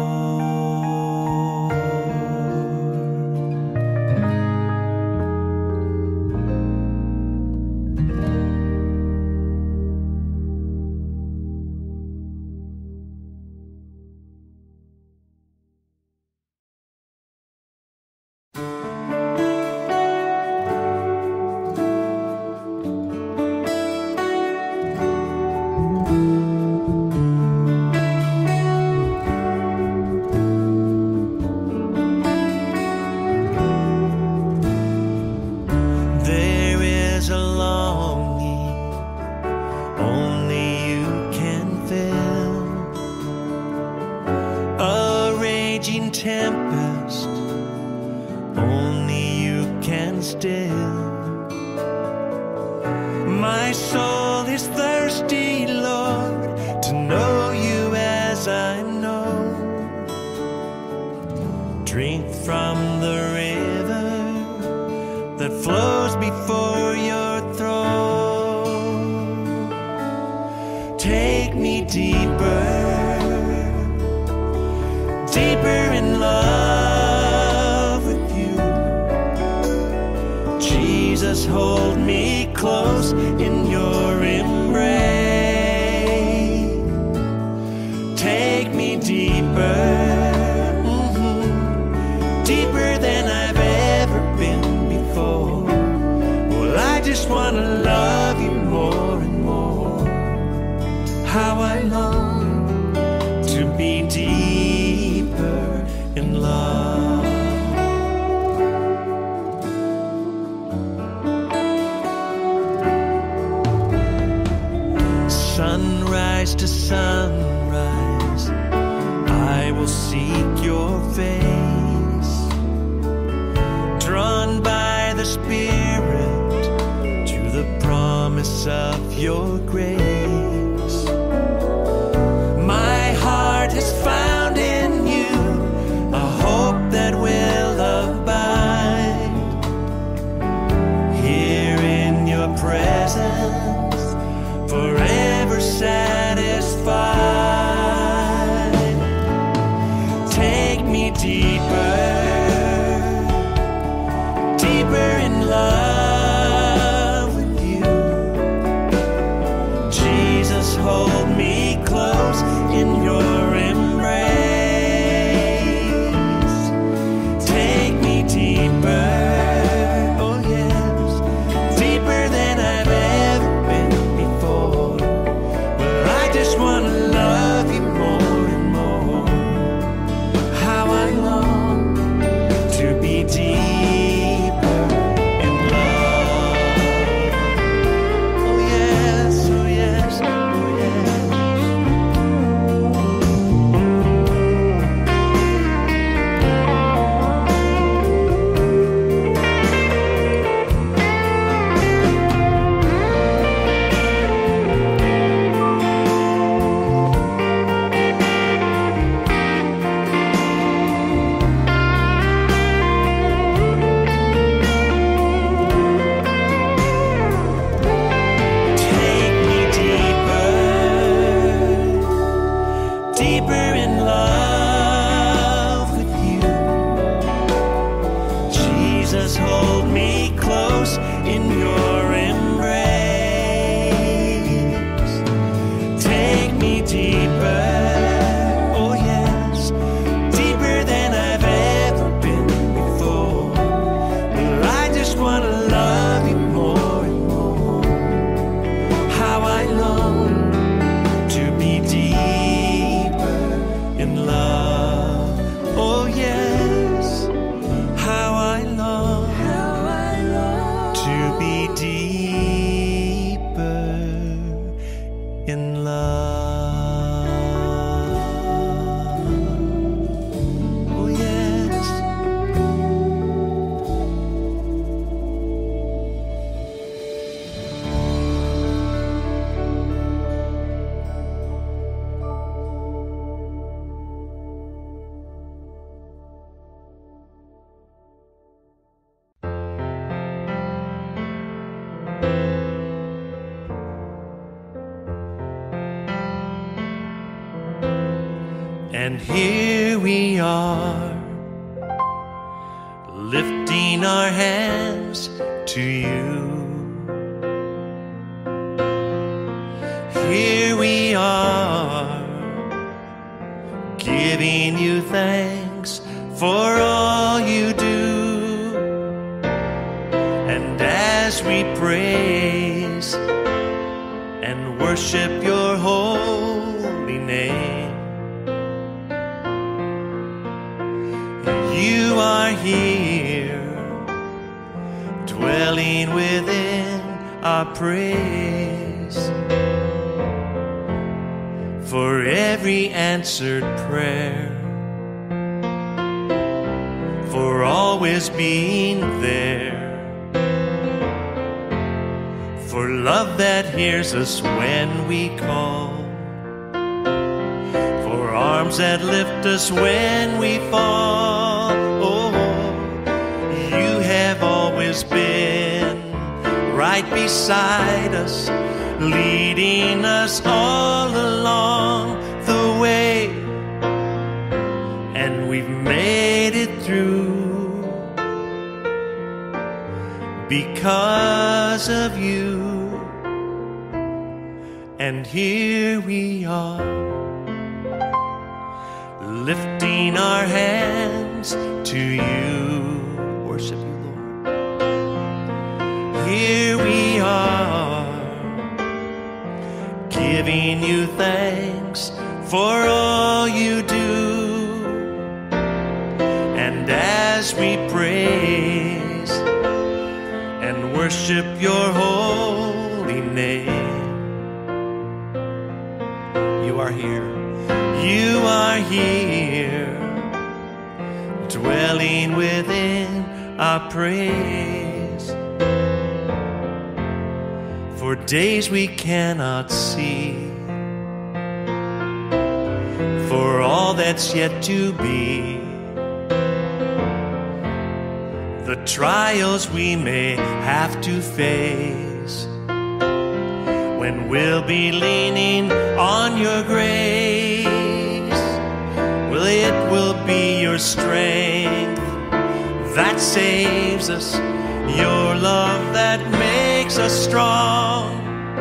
There is a longing only You can fill, a raging tempest only You can still. My soul is thirsty, Lord, to know You as I know. Drink from the river Jesus, hold me close in your embrace. Take me deeper, mhm, deeper than I've ever been before. Well, I just want to love you more and more. How I long to be deeper in love. Sunrise to sunrise, I will seek your face. Drawn by the Spirit to the promise of your grace. My heart has found in you a hope that will abide. Here in your presence, forever satisfied. Take me deeper, deeper in love with you. Jesus, hold me close in your embrace. Take me deeper, oh yes, deeper than I've ever been before. Well, I just want to love you more and more. How I long to be deeper in love. Oh yes, oh yes, oh yes. Take me deeper, deeper in love with you. Jesus, hold me close in your embrace. Take me deeper, oh yes, deeper than I've ever been before. Well, I just want to love you more and more. How I long to be deeper in love. Oh yes, how I long to be deeper in love. Oh yes. And here we are, lifting our hands to you. Here we are, giving you thanks for all you do. And as we praise and worship your holy name, you are here, dwelling within our praise. For every answered prayer, for always being there, for love that hears us when we call, for arms that lift us when we fall. Oh, you have always been right beside us, leading us all along the way, and we've made it through because of you. And here we are, lifting our hands to you. Worship you, Lord. Here we are, giving you thanks for all you do. And as we praise and worship your holy name, you are here, you are here, dwelling within our praise. For days we cannot see, for all that's yet to be, the trials we may have to face, when we'll be leaning on your grace. Well, it will be your strength that saves us, your love that makes us strong.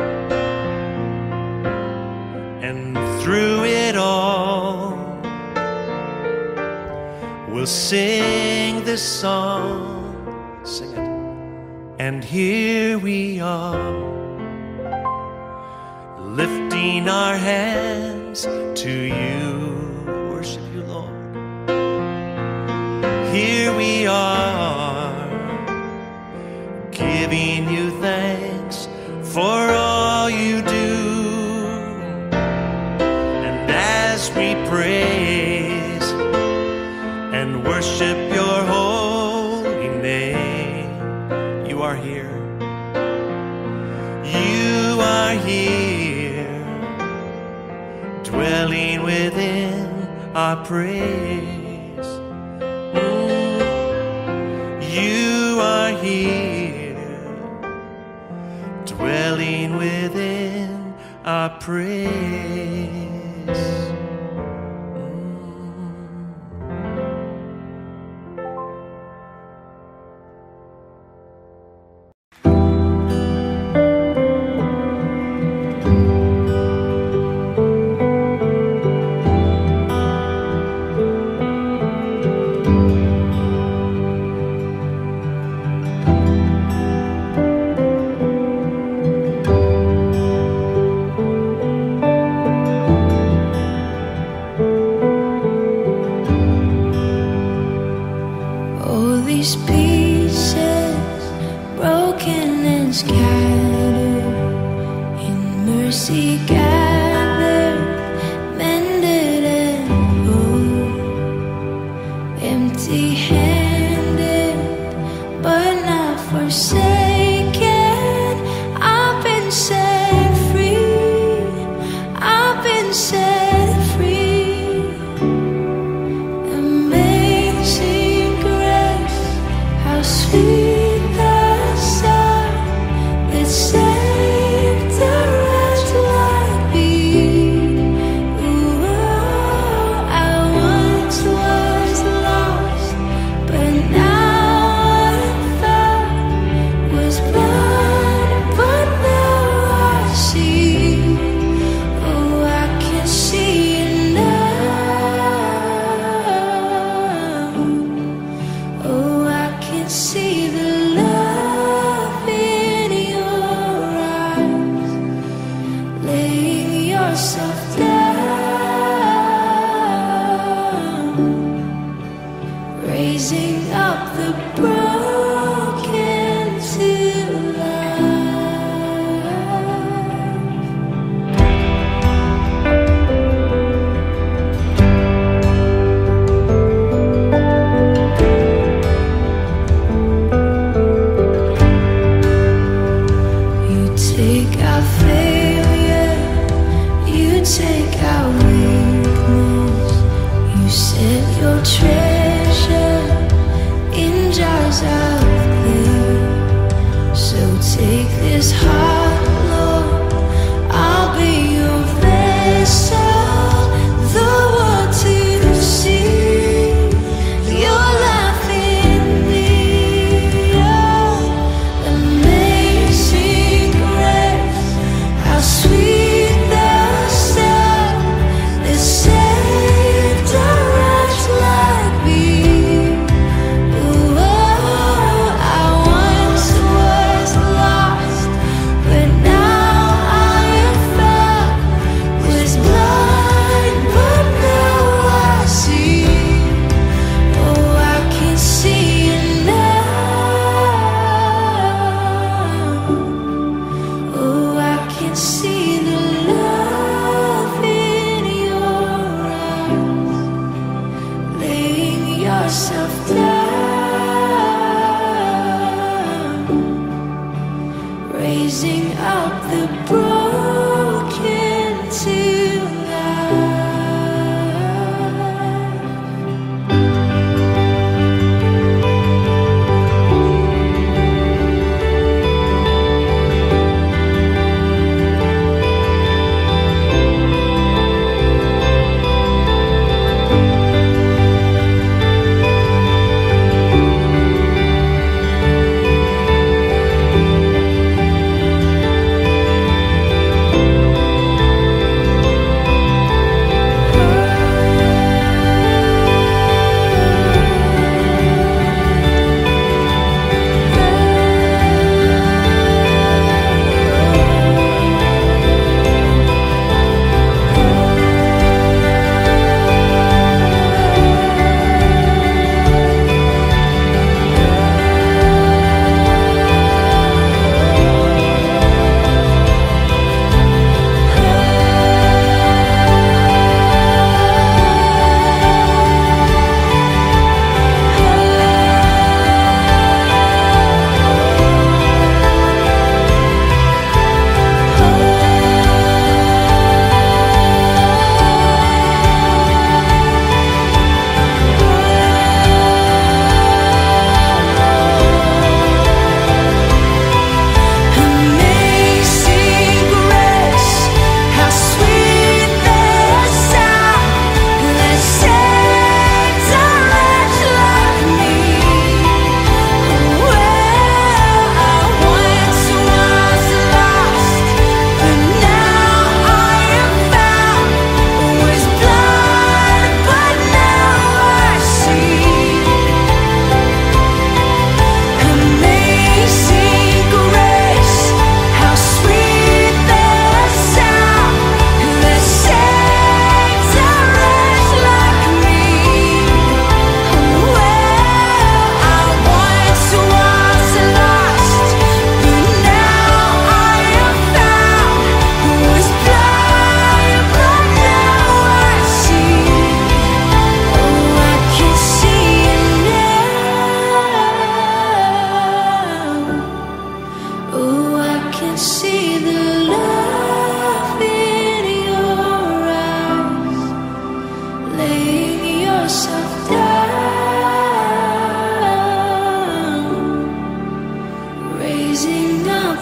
And through it all, we'll sing this song. Sing it. And here we are, lifting our hands to you. Worship you, Lord. Here we are, giving you thanks for all you do. And as we praise and worship your holy name, you are here. You are here, dwelling within our praise. Mm. You are here, dwelling within our praise.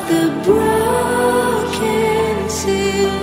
the broken seal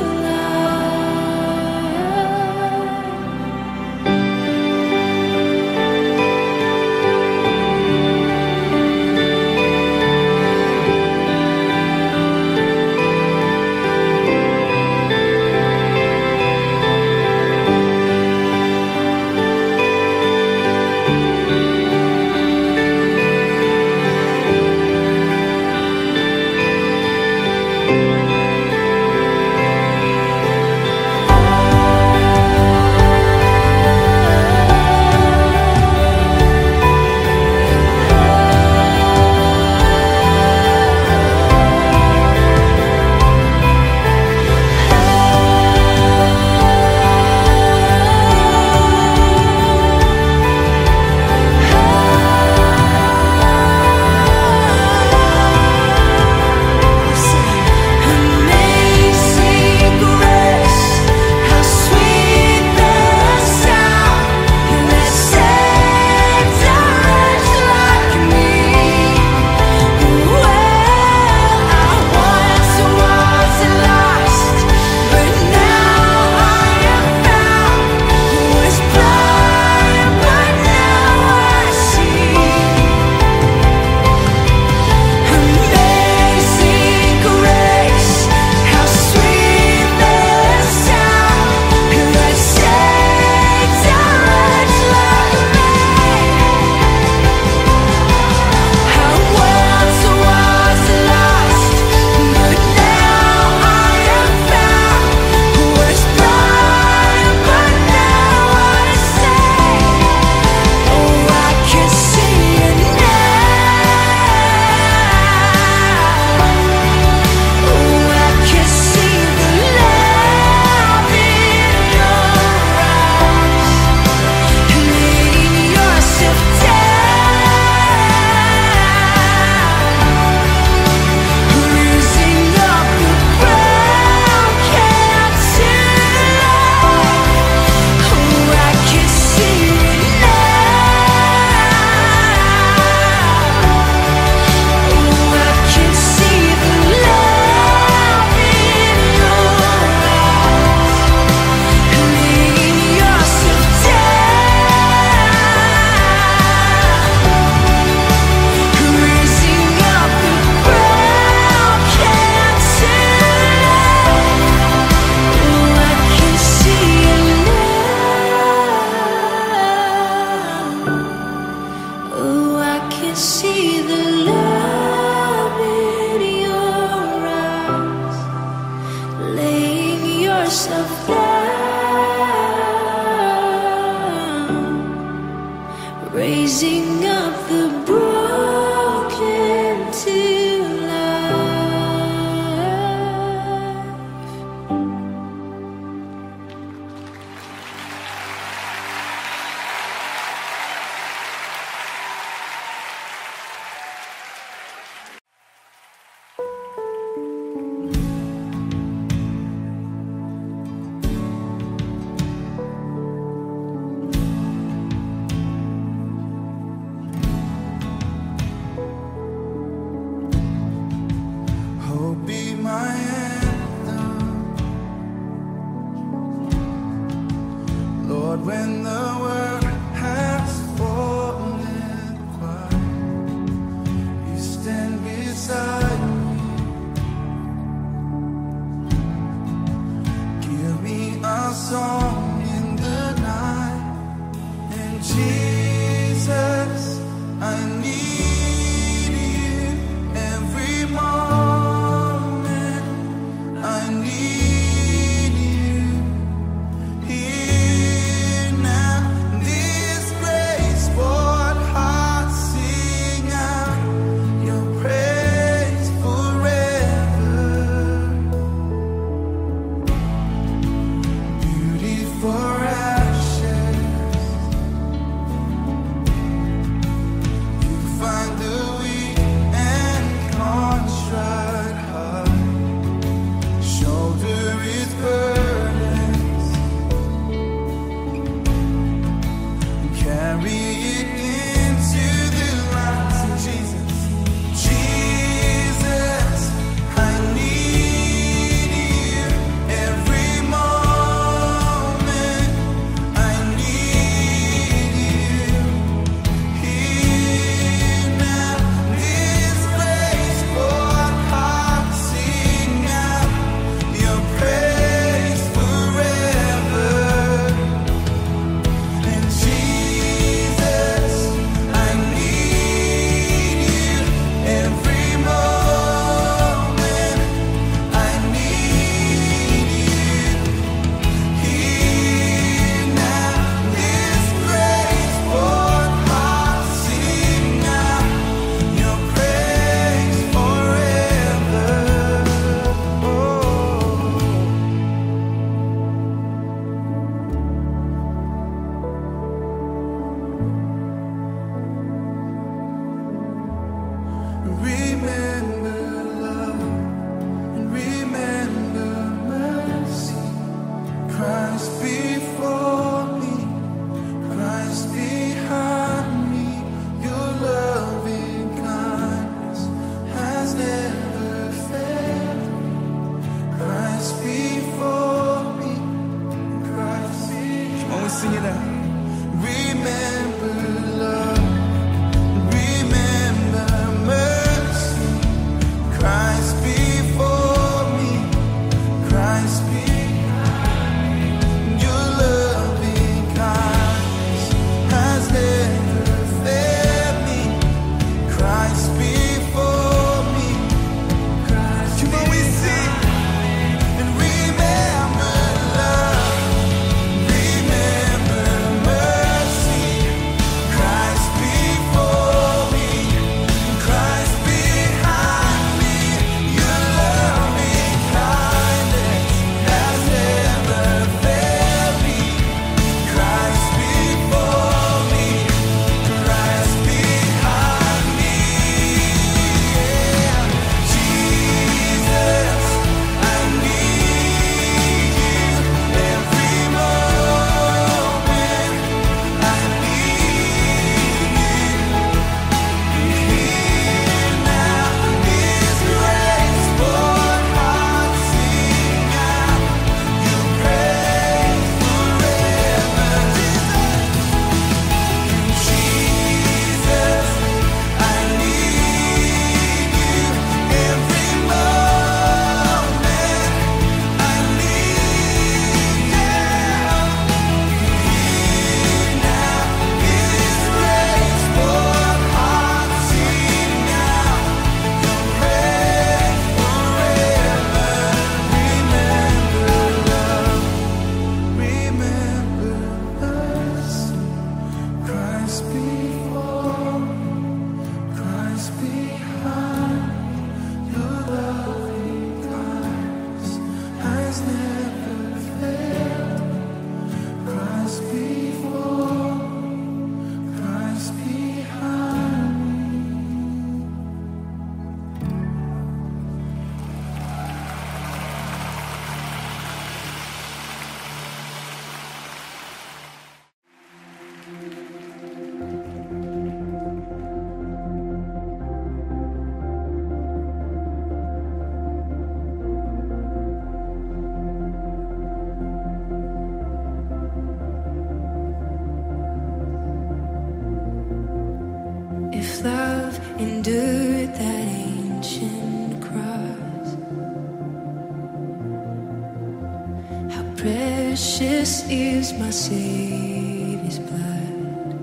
Precious is my Savior's blood.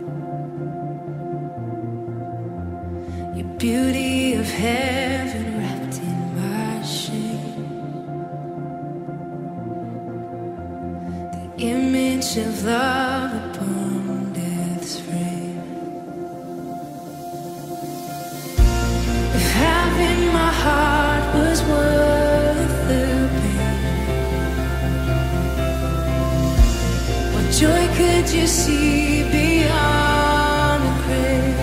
Your beauty of heaven wrapped in my shame. The image of love upon death's frame. If having my heart was worth the pain, what joy could you see beyond the grave?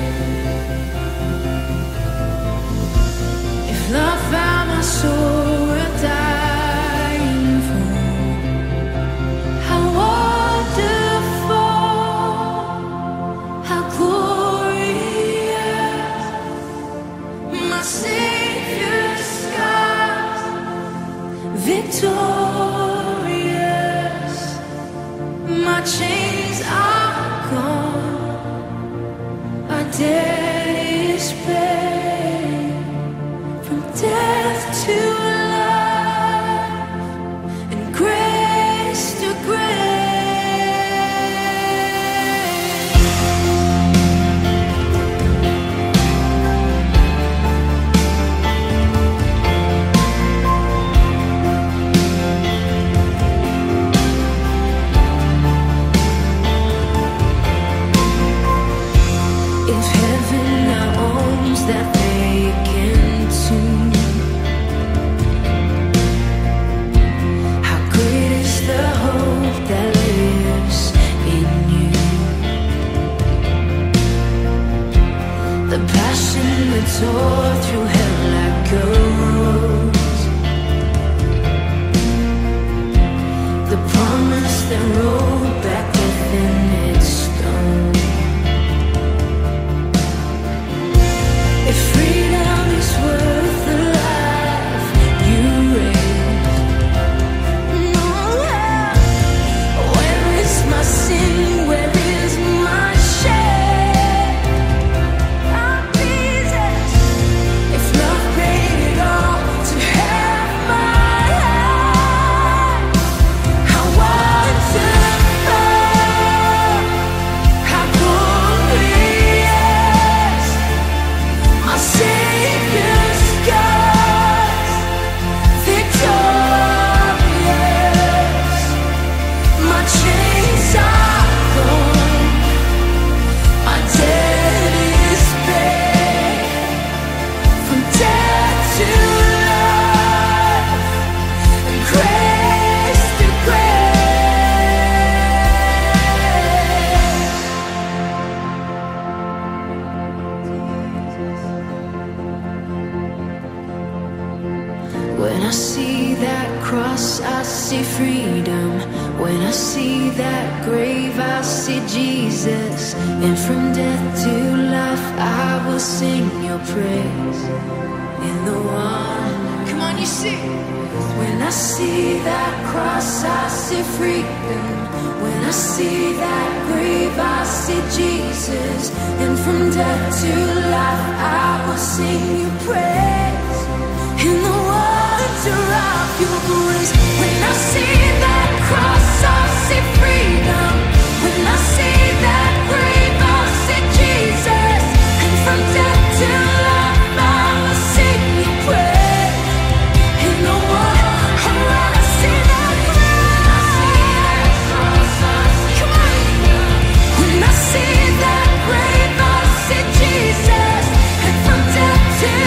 If love found my soul worth dying for, how wonderful, how glorious, my Savior's scars, victorious, my chains are gone, our debt is paid, from death to life and grace to grace. If heaven now owns that vacant tomb, how great is the hope that lives in you? The passion that tore through hell like gold, the promise that rolled back within its stone. If freedom is worth the life you raised, no, where is my sin? Where is my shame? Oh, Jesus, if love paid it all to have my life, how wonderful, how glorious, my Savior's scars, victorious, my chains are gone, my debt is paid, from death to life and grace to When I see that cross, I see freedom. When I see that grave, I see Jesus. And from death to life, I will sing your praise. In the one, come on, you sing. When I see that cross, I see freedom. When I see that grave, I see Jesus. And from death to life, I will sing your praise. In the wonder of your grace. When I see that cross, I see freedom. When I see that grave, I see Jesus. And from death to life, I will sing your praise. In the wonder, when I see that cross, come on. When I see that grave, I see Jesus. And from death to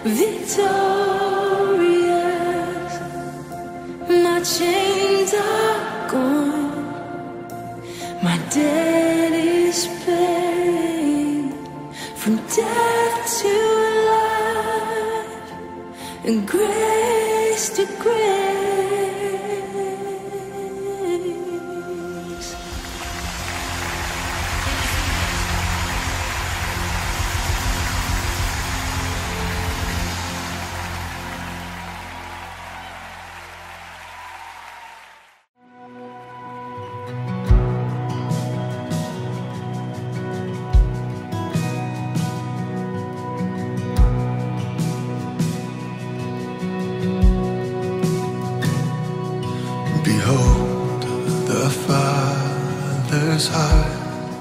victorious. My chains are gone, my debt is paid. From death to life, and grace to grace. Behold the Father's heart,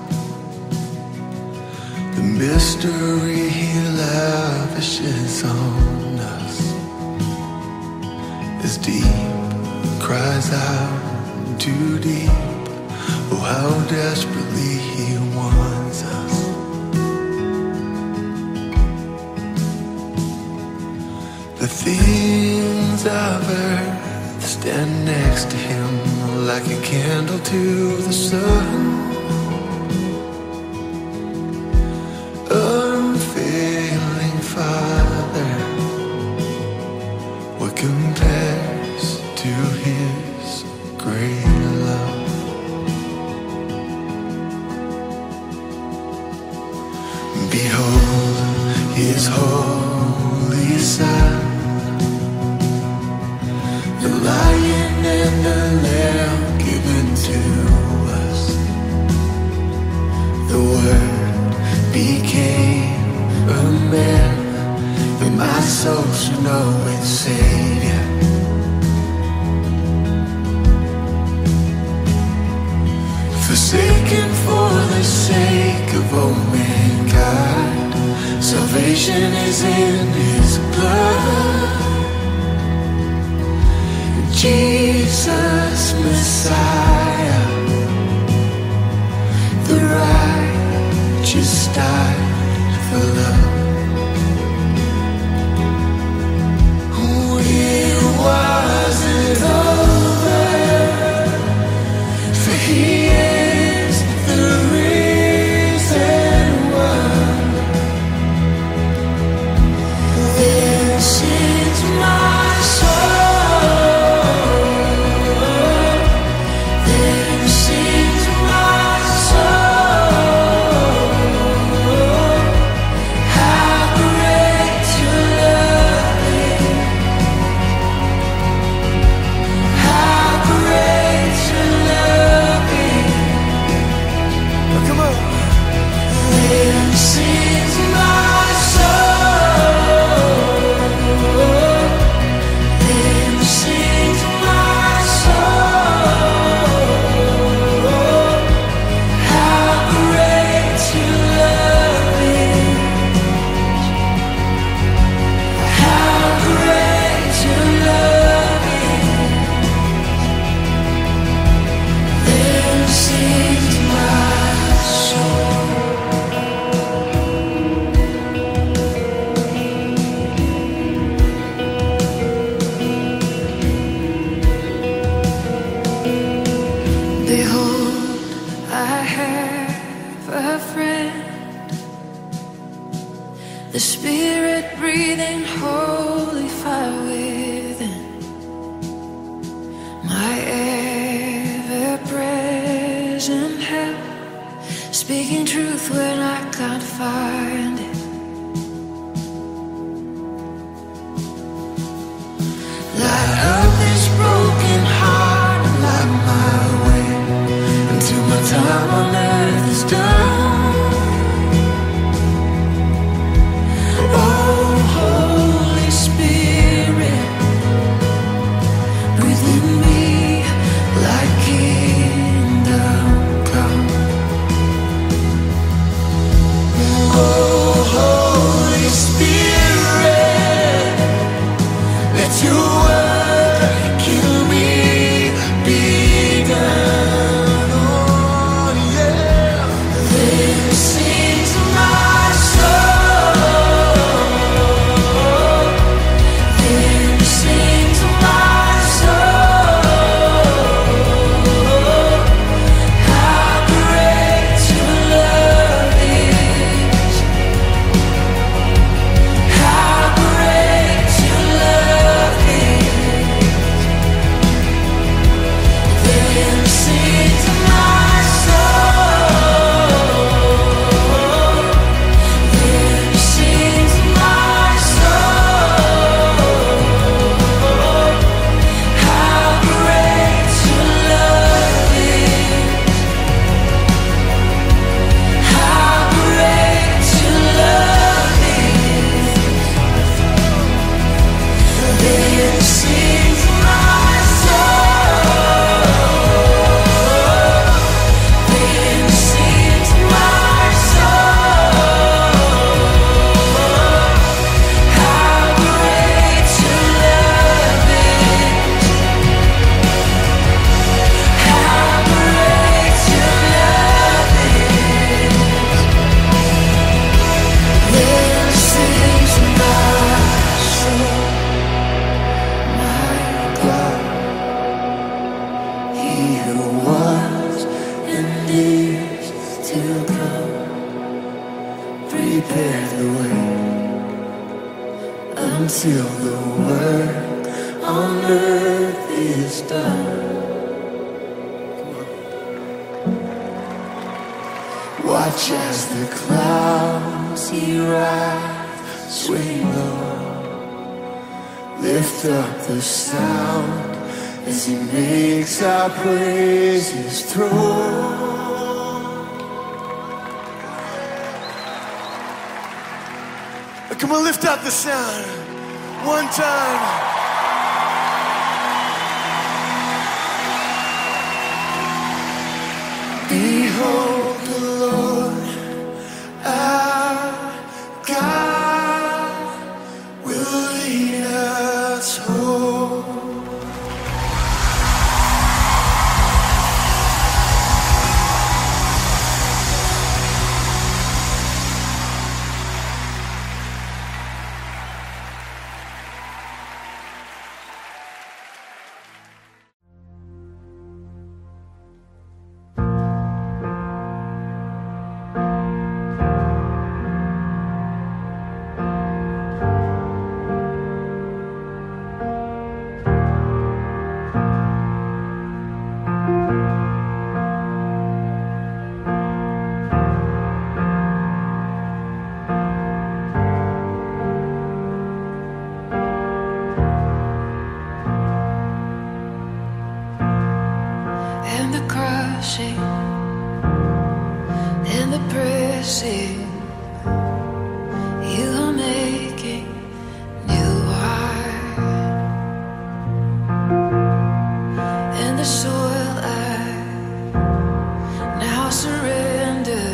the mystery He lavishes on us. As deep cries out to deep, oh how desperately He wants us. The things of earth stand next to Him like a candle to the sun. Unfailing Father, what compares to His great love? Behold His holy Son, the lion and the lamb given to us. The Word became a man, that my soul should know its Savior. Forsaken for the sake of all mankind, salvation is in His blood. Jesus Messiah, the righteous died for love. It wasn't over, for He is the risen one. This is my soul. This is my soul. How great Your love is. How great Your love is. Oh, come on. This is my soul. This is my soul. How great Your love is. How great Your love is. This is my soul. Behold, I have a friend, the Spirit breathing holy fire within, my ever-present help, speaking truth when I can't find it. Light up this broken heart and light my way until my time on earth is done. Oh, Holy Spirit, breathe in me like kingdom come. Oh, Holy Spirit, let Your work in me be done. Oh, yeah. Watch as the clouds erupt, swing low. Lift up the sound as he makes our praises through. Come on, lift up the sound one time. Behold the Lord, our God will lead us home. And the crushing and the pressing, you are making new wine. And the soil I now surrender,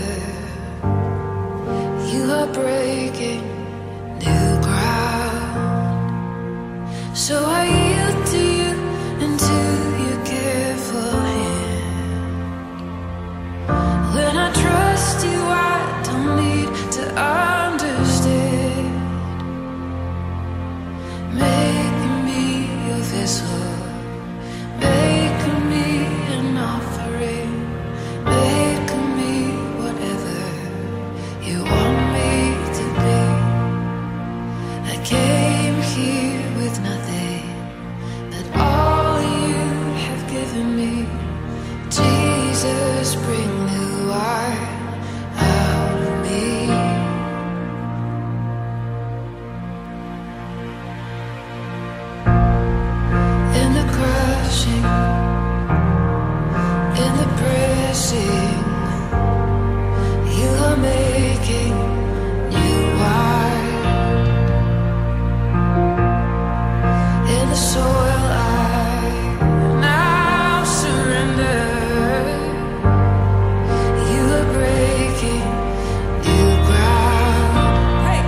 you are breaking new ground. So I yield to you and to your careful hand. When I trust you, I don't need to understand. Make me your vessel, make me an offering, make me whatever you want me to be. I came here with nothing, but all you have given me. Jesus, bring new wine out of me. In the crushing, in the pressing, you are making new wine. In the soil I now surrender, you are breaking new ground. Hey.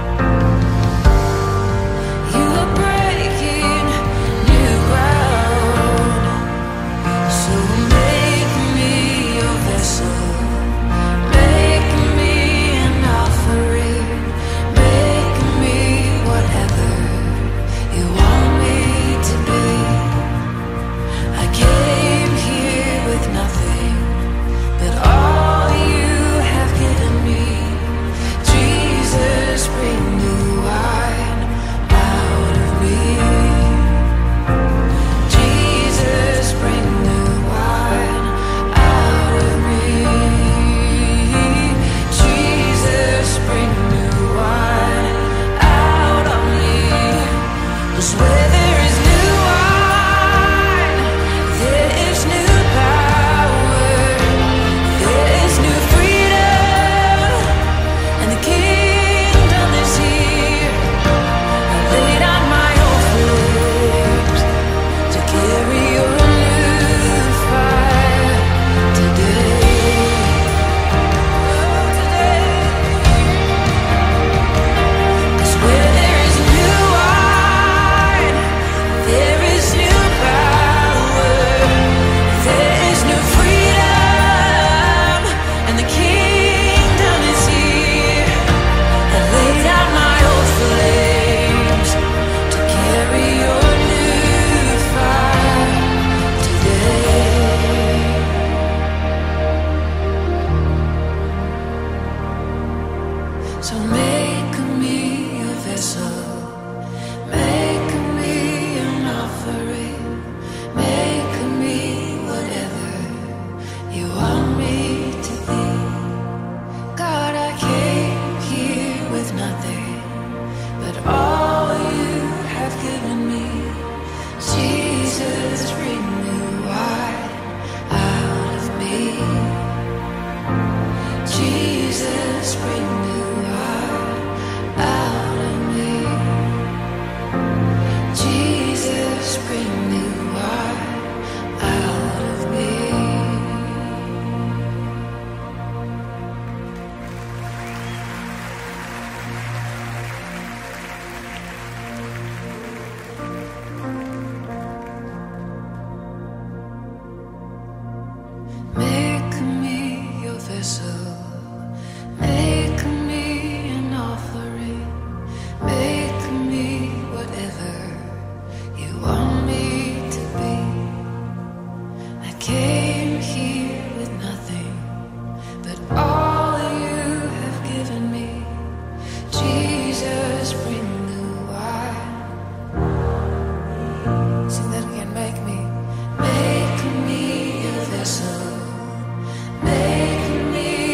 You are breaking new ground. So make me your vessel, make me an offering, make me whatever you want me to be. I came here with nothing, but all you have given me. Jesus, bring new wine out of me. Jesus, bring new wine out of me. Jesus, bring new wine out of me. 'Cause where there is new wine, there is new power, there is new freedom, and the kingdom is here. I lay down my old flames to carry your new fire today. Oh, today. 'Cause where there is new wine, there is new power, there is new freedom, and the kingdom is here. I lay down my old flames to carry your new fire today. So make me your vessel, make me an offering, make me whatever you want me to be. vessel. Make me an offering. Make me whatever you want me to be. I came here with nothing but all you have given me. Jesus, bring new wine. Sing that again. Make me, make me a vessel. Make me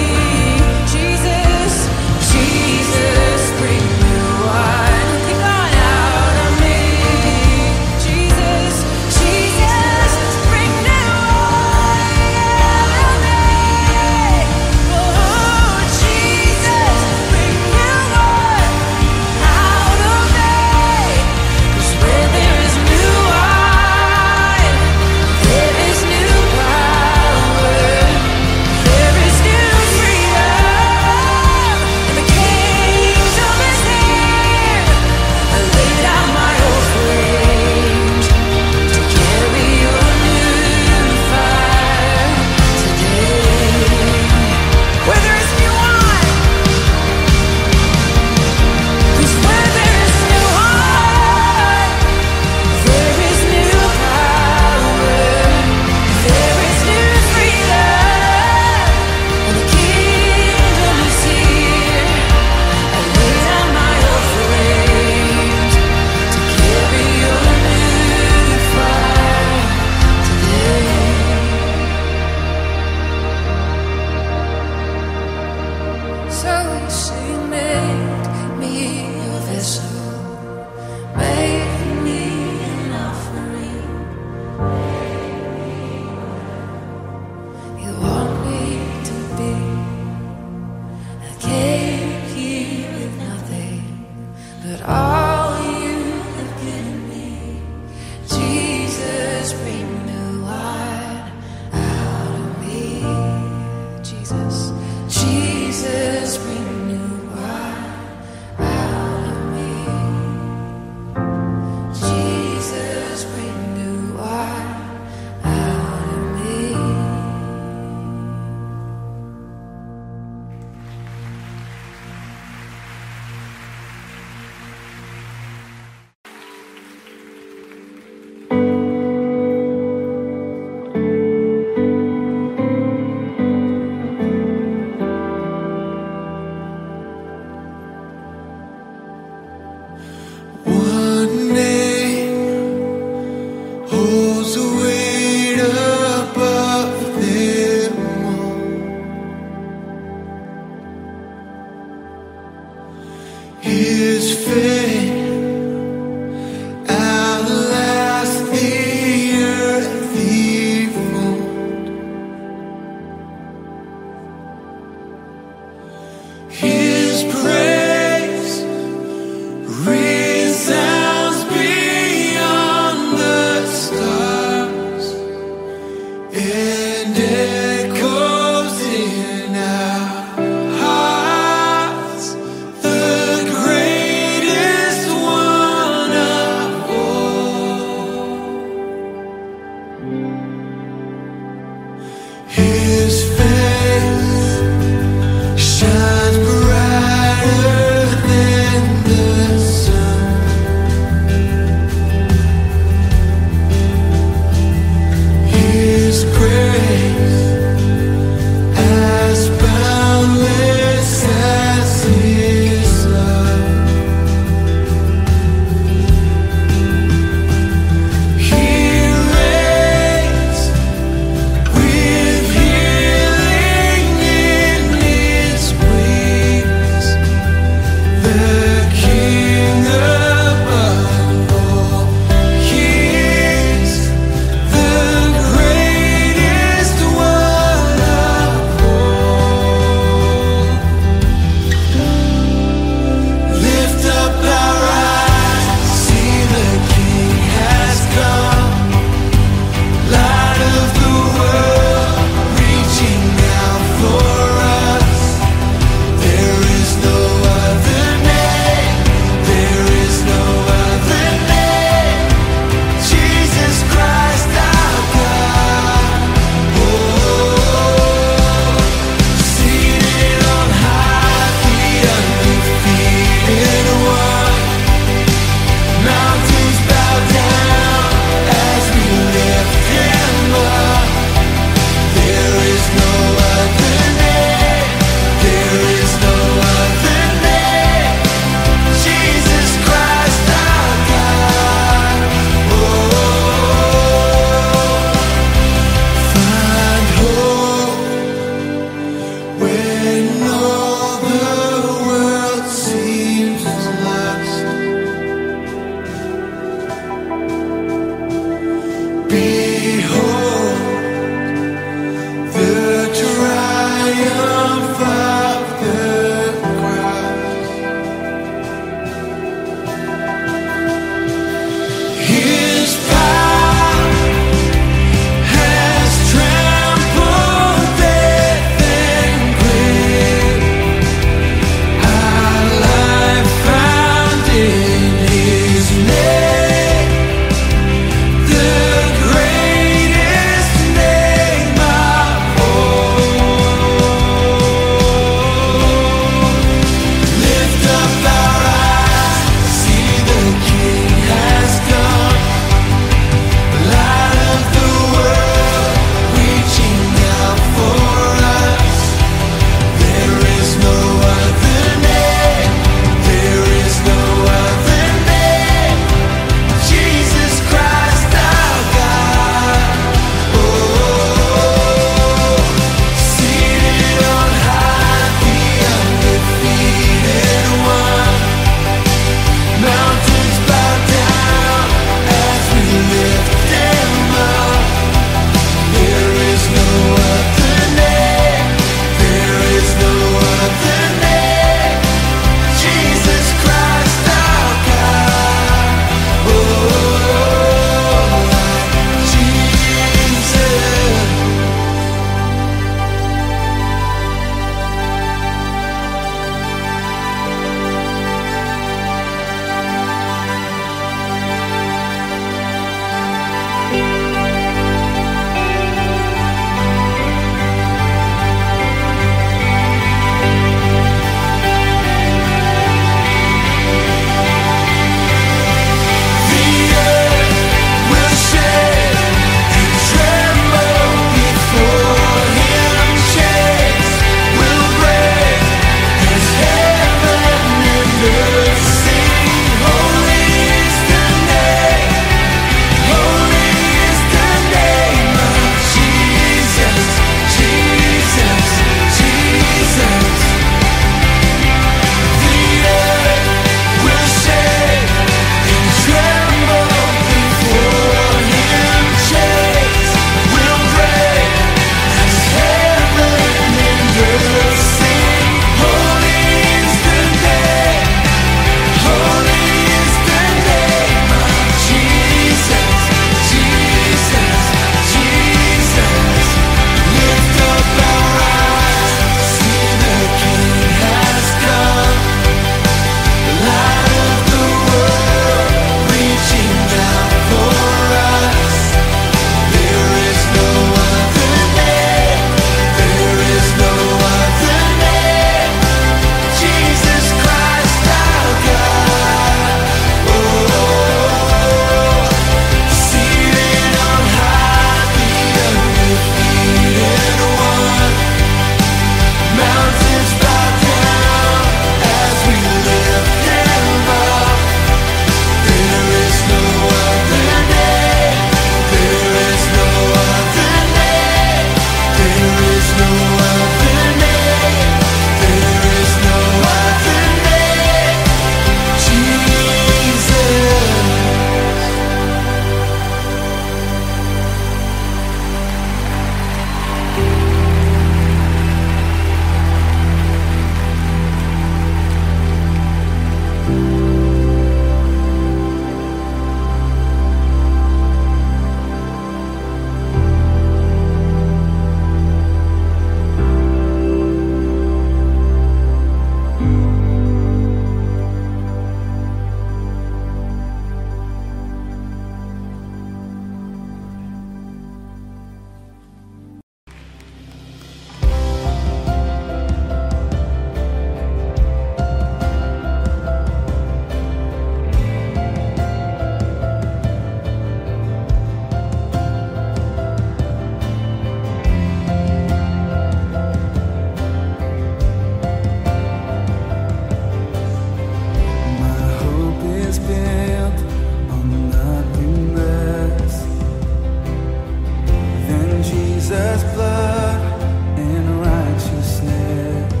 Jesus' blood and righteousness.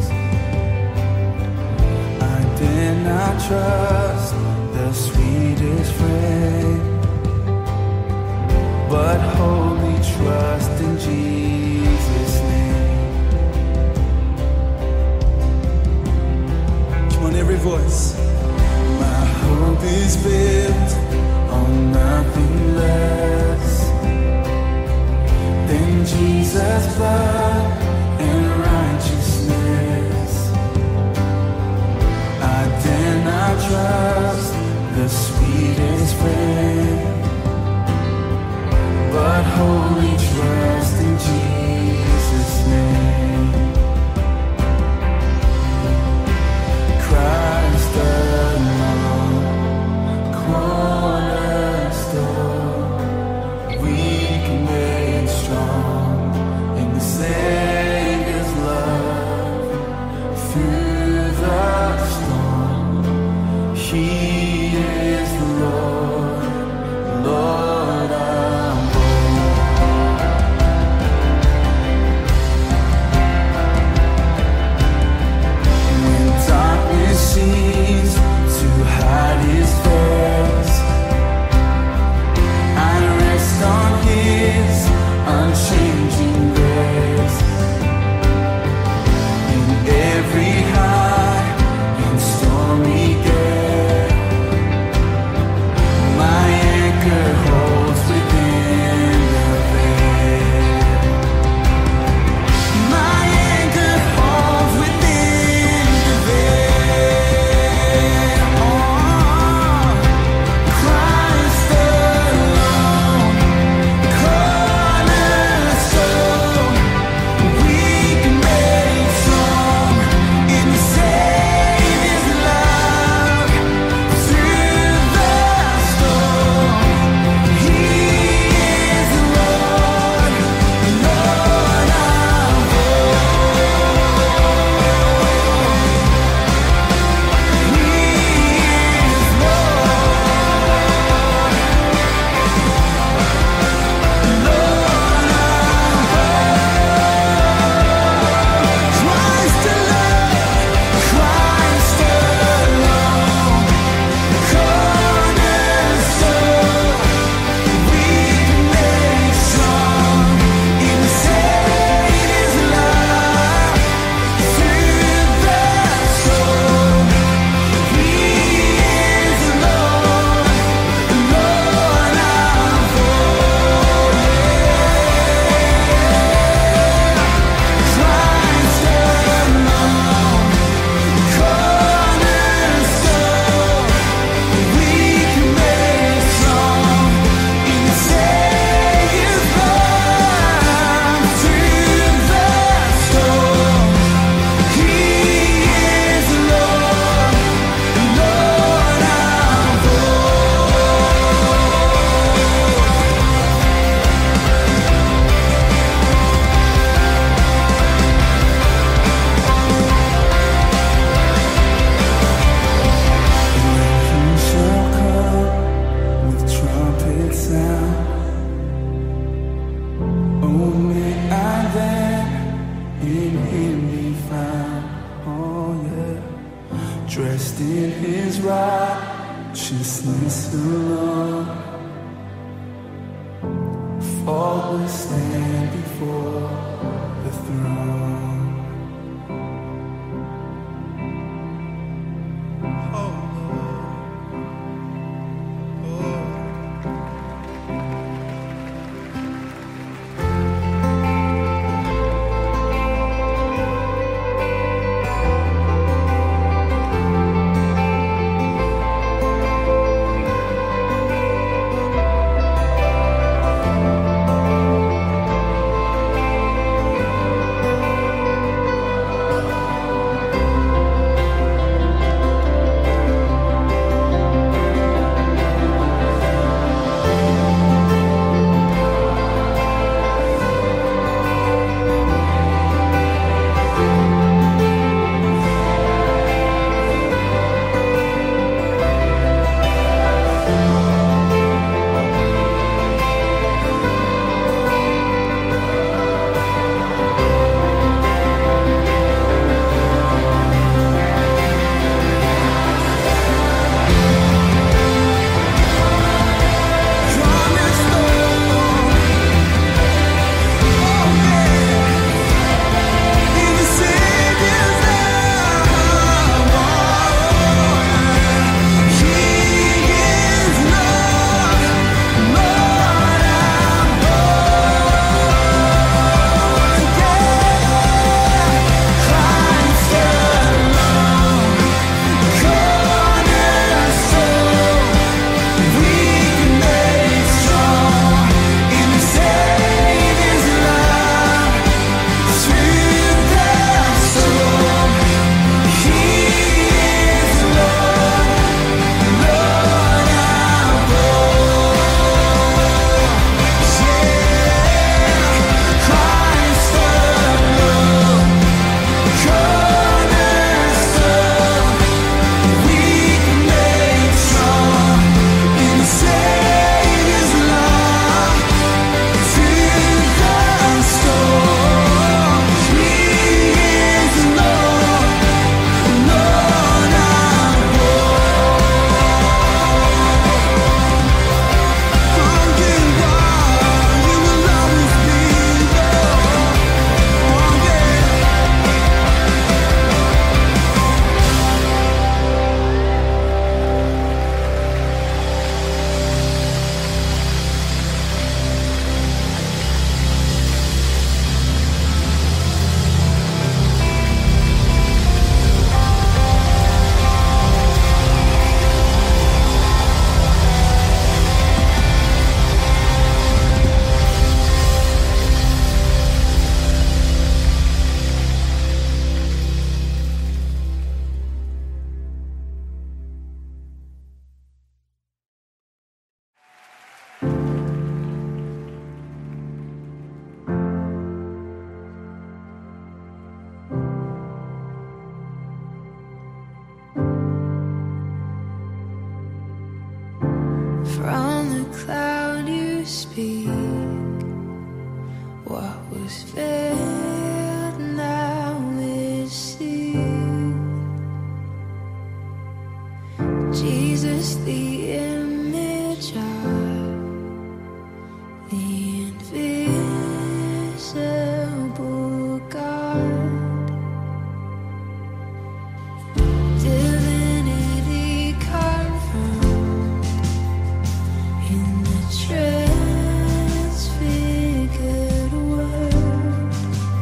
I dare not trust the sweetest friend, but wholly trust in Jesus' name. Come on, every voice. My hope is built on nothing less than Jesus' blood and righteousness. I dare not trust the sweetest friend, but wholly trust in Jesus' name. Christ alone, cornerstone, weak made strong in the Savior's love. Through the storm, He is the Lord, Lord I'm born. When darkness seems to hide His face, I rest on His unchanging grace. In every high and stormy gale, my anchor holds within the veil. My anchor holds within the veil. Oh, Christ alone, cornerstone, weak made strong in the Savior's love. Through the storm, He is the Lord, Lord of Christ alone, Christ alone, cornerstone, weak made strong in the Savior's love. Through the storm, He is the Lord, Lord of Christ alone, cornerstone, weak made strong in the Savior's love. Through the storm, He is the Lord, Lord of He shall come with trumpet sound. Oh, may I then in Him be found. Oh, yeah. Dressed in His righteousness alone, faultless stand before the throne. Oh, was veiled, now is seen. Jesus, the image of the invisible God. Divinity confirmed in the transfigured world.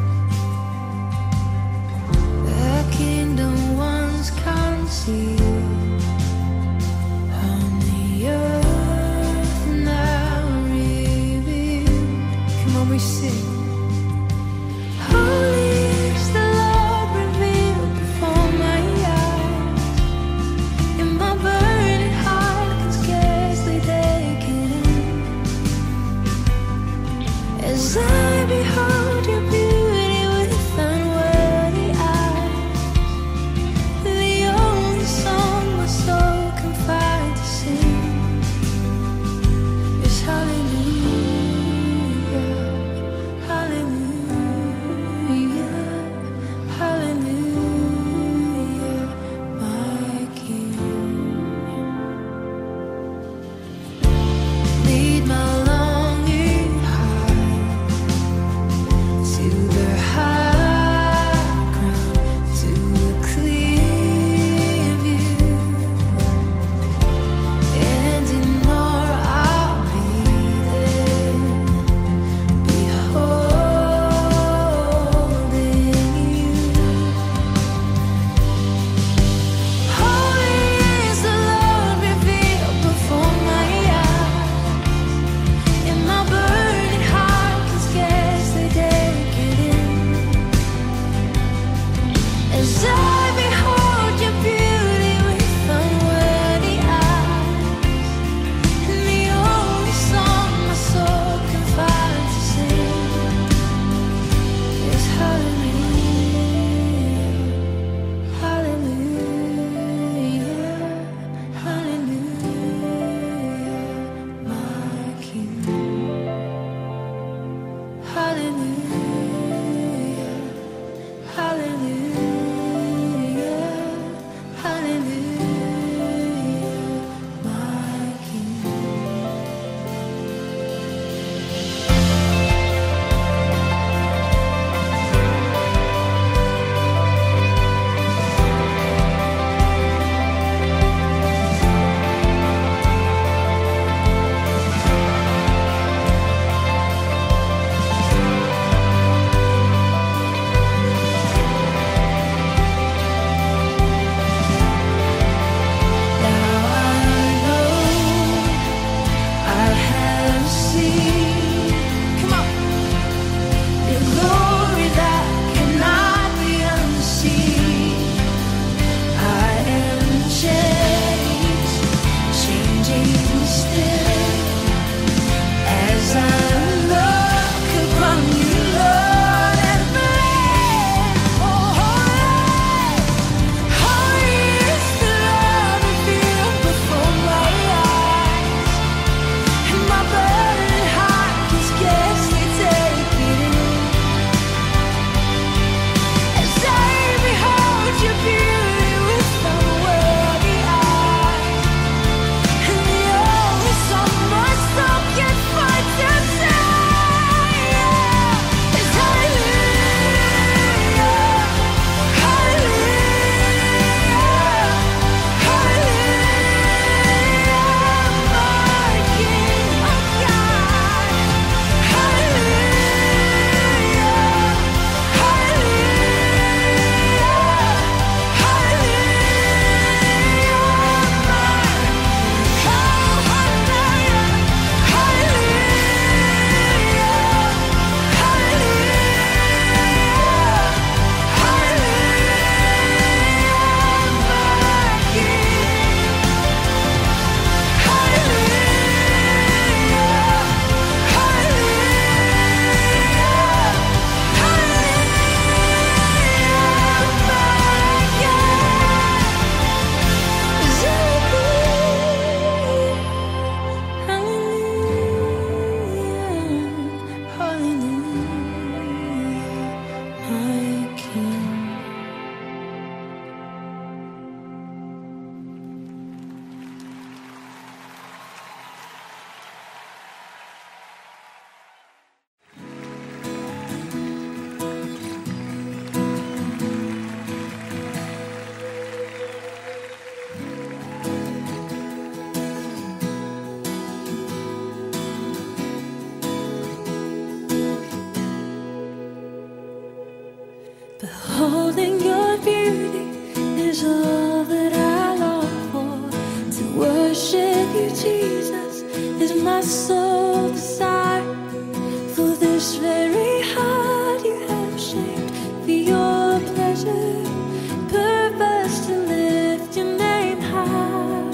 Beholding your beauty is all that I long for. To worship you, Jesus, is my sole desire. For this very heart you have shaped for your pleasure, purpose to lift your name high.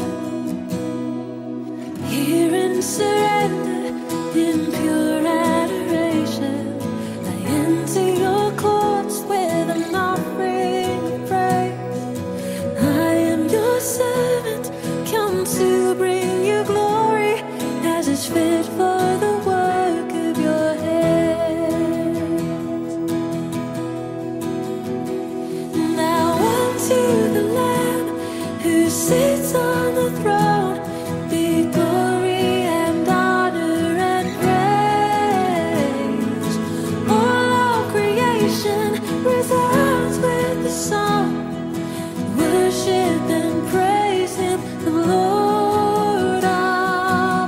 Here in surrender, in pure adoration, I enter your courts with an offering of praise. I am your servant, come to bring you glory, as is fit for the work of your hands. Now unto the Lamb who sits on the throne be glory and honor and praise. All creation resounds with the song. Worship and praise Him, the Lord of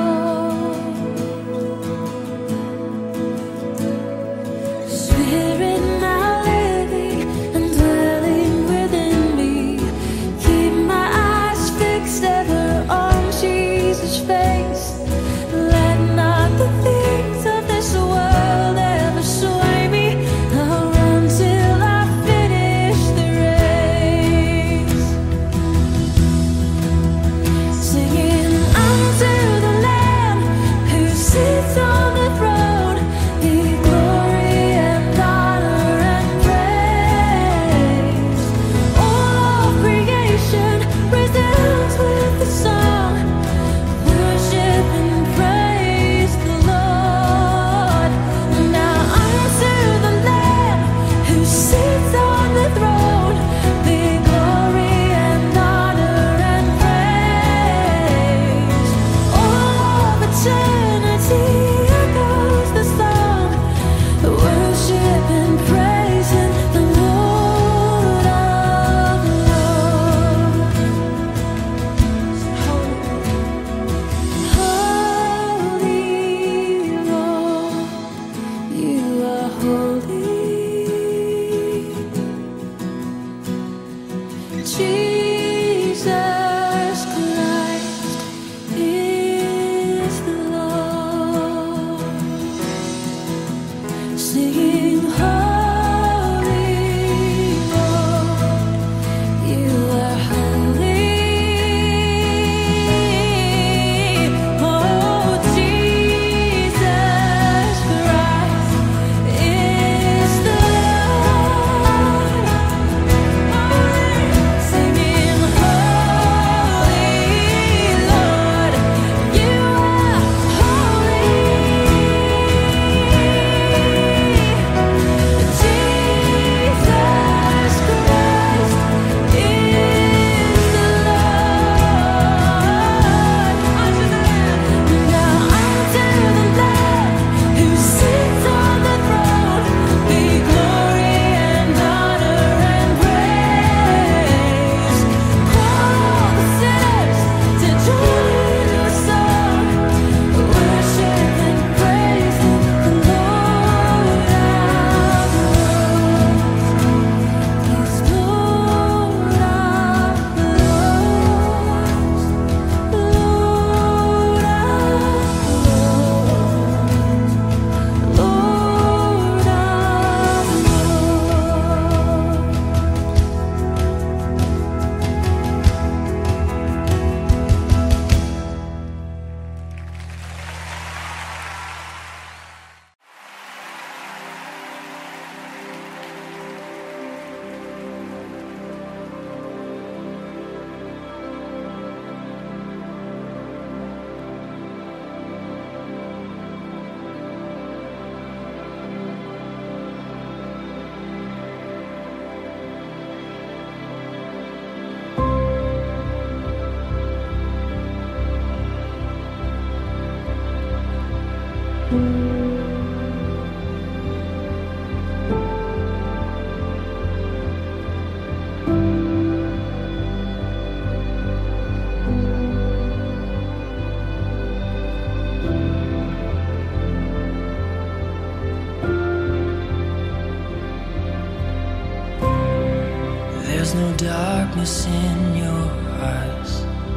Lords. Spirit now living and dwelling within me, keep my eyes fixed ever on Jesus' face. Let not the things of this world ever sway me. I'll run till I finish the race, singing unto the Lamb who sits on the throne be glory and honor and praise. All creation resounds with the song. Worship and praise the Lord. Now unto the Lamb who sits on the throne be glory and honor and praise. All of eternity echoes the song. Worship and praise Him, the Lord of Lords. Holy Lord, you are holy. Jesus Christ is the Lord. Singing holy Lord, you are holy. Oh, Jesus Christ is the Lord. Singing holy Lord, you are holy. There's no darkness in your eyes.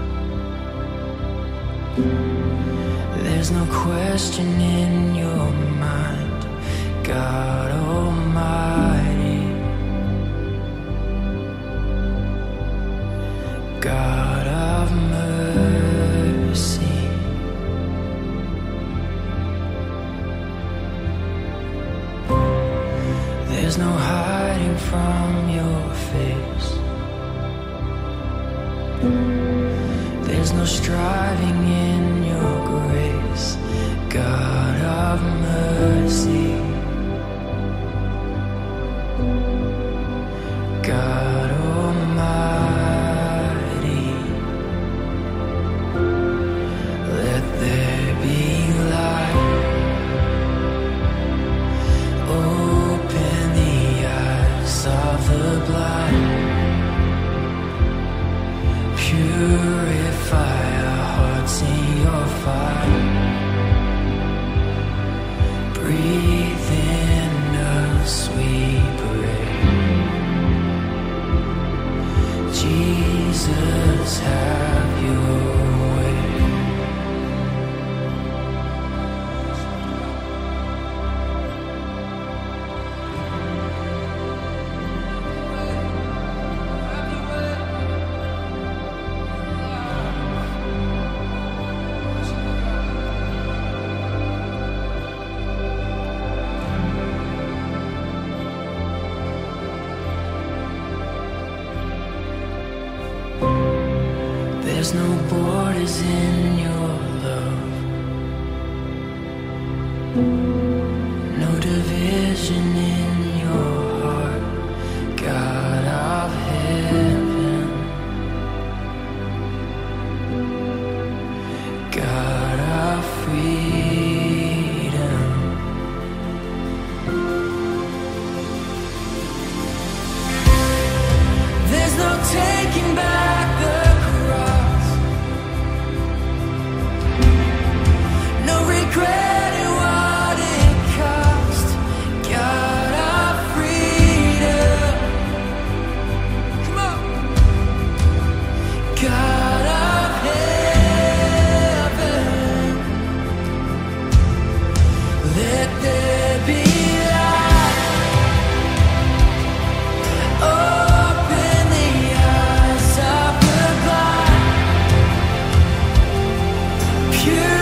There's no question in your mind, God Almighty, God of mercy. There's no hiding from your face. There's no striving in your grace, God of mercy, God Almighty. Let there be light. Open the eyes of the blind. Purify our hearts in your fire. Breathe in us, we pray. Jesus, have your way. There's no borders in your love, no division in your heart, God of heaven, God of freedom. There's no taking back the regret in what it cost, God of freedom. Come on, God of heaven. Let there be light. Open the eyes of the blind. Pure.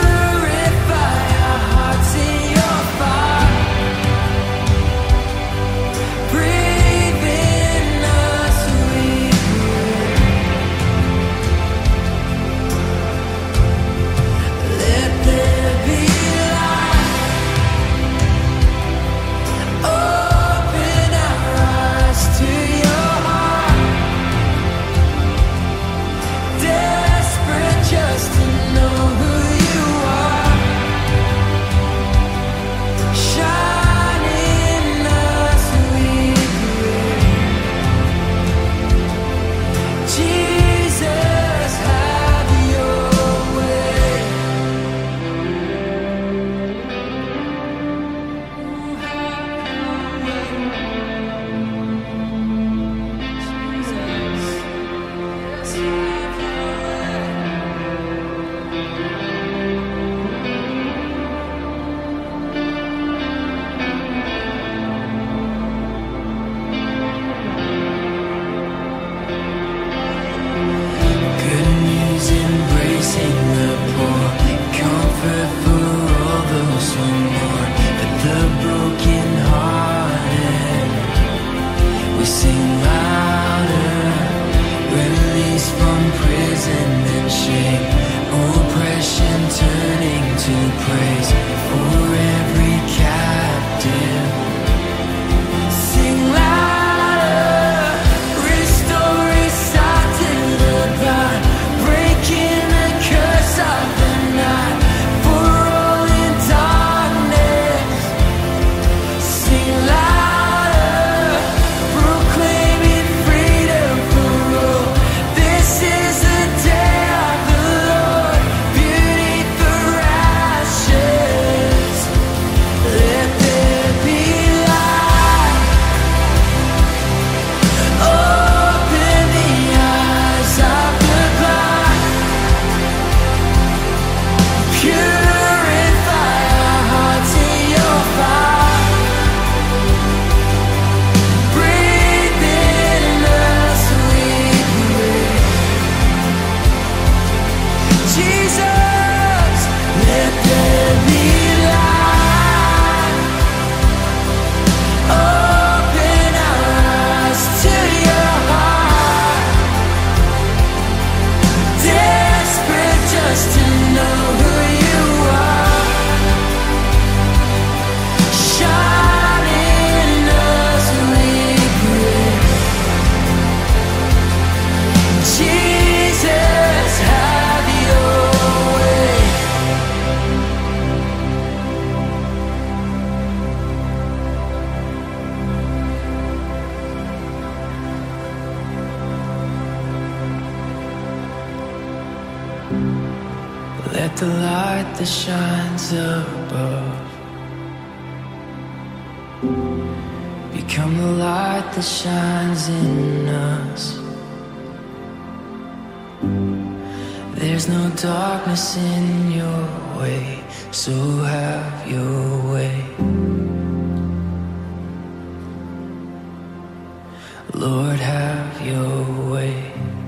Let the light that shines above become the light that shines in us. There's no darkness in your way, so have your way. Lord, have your way.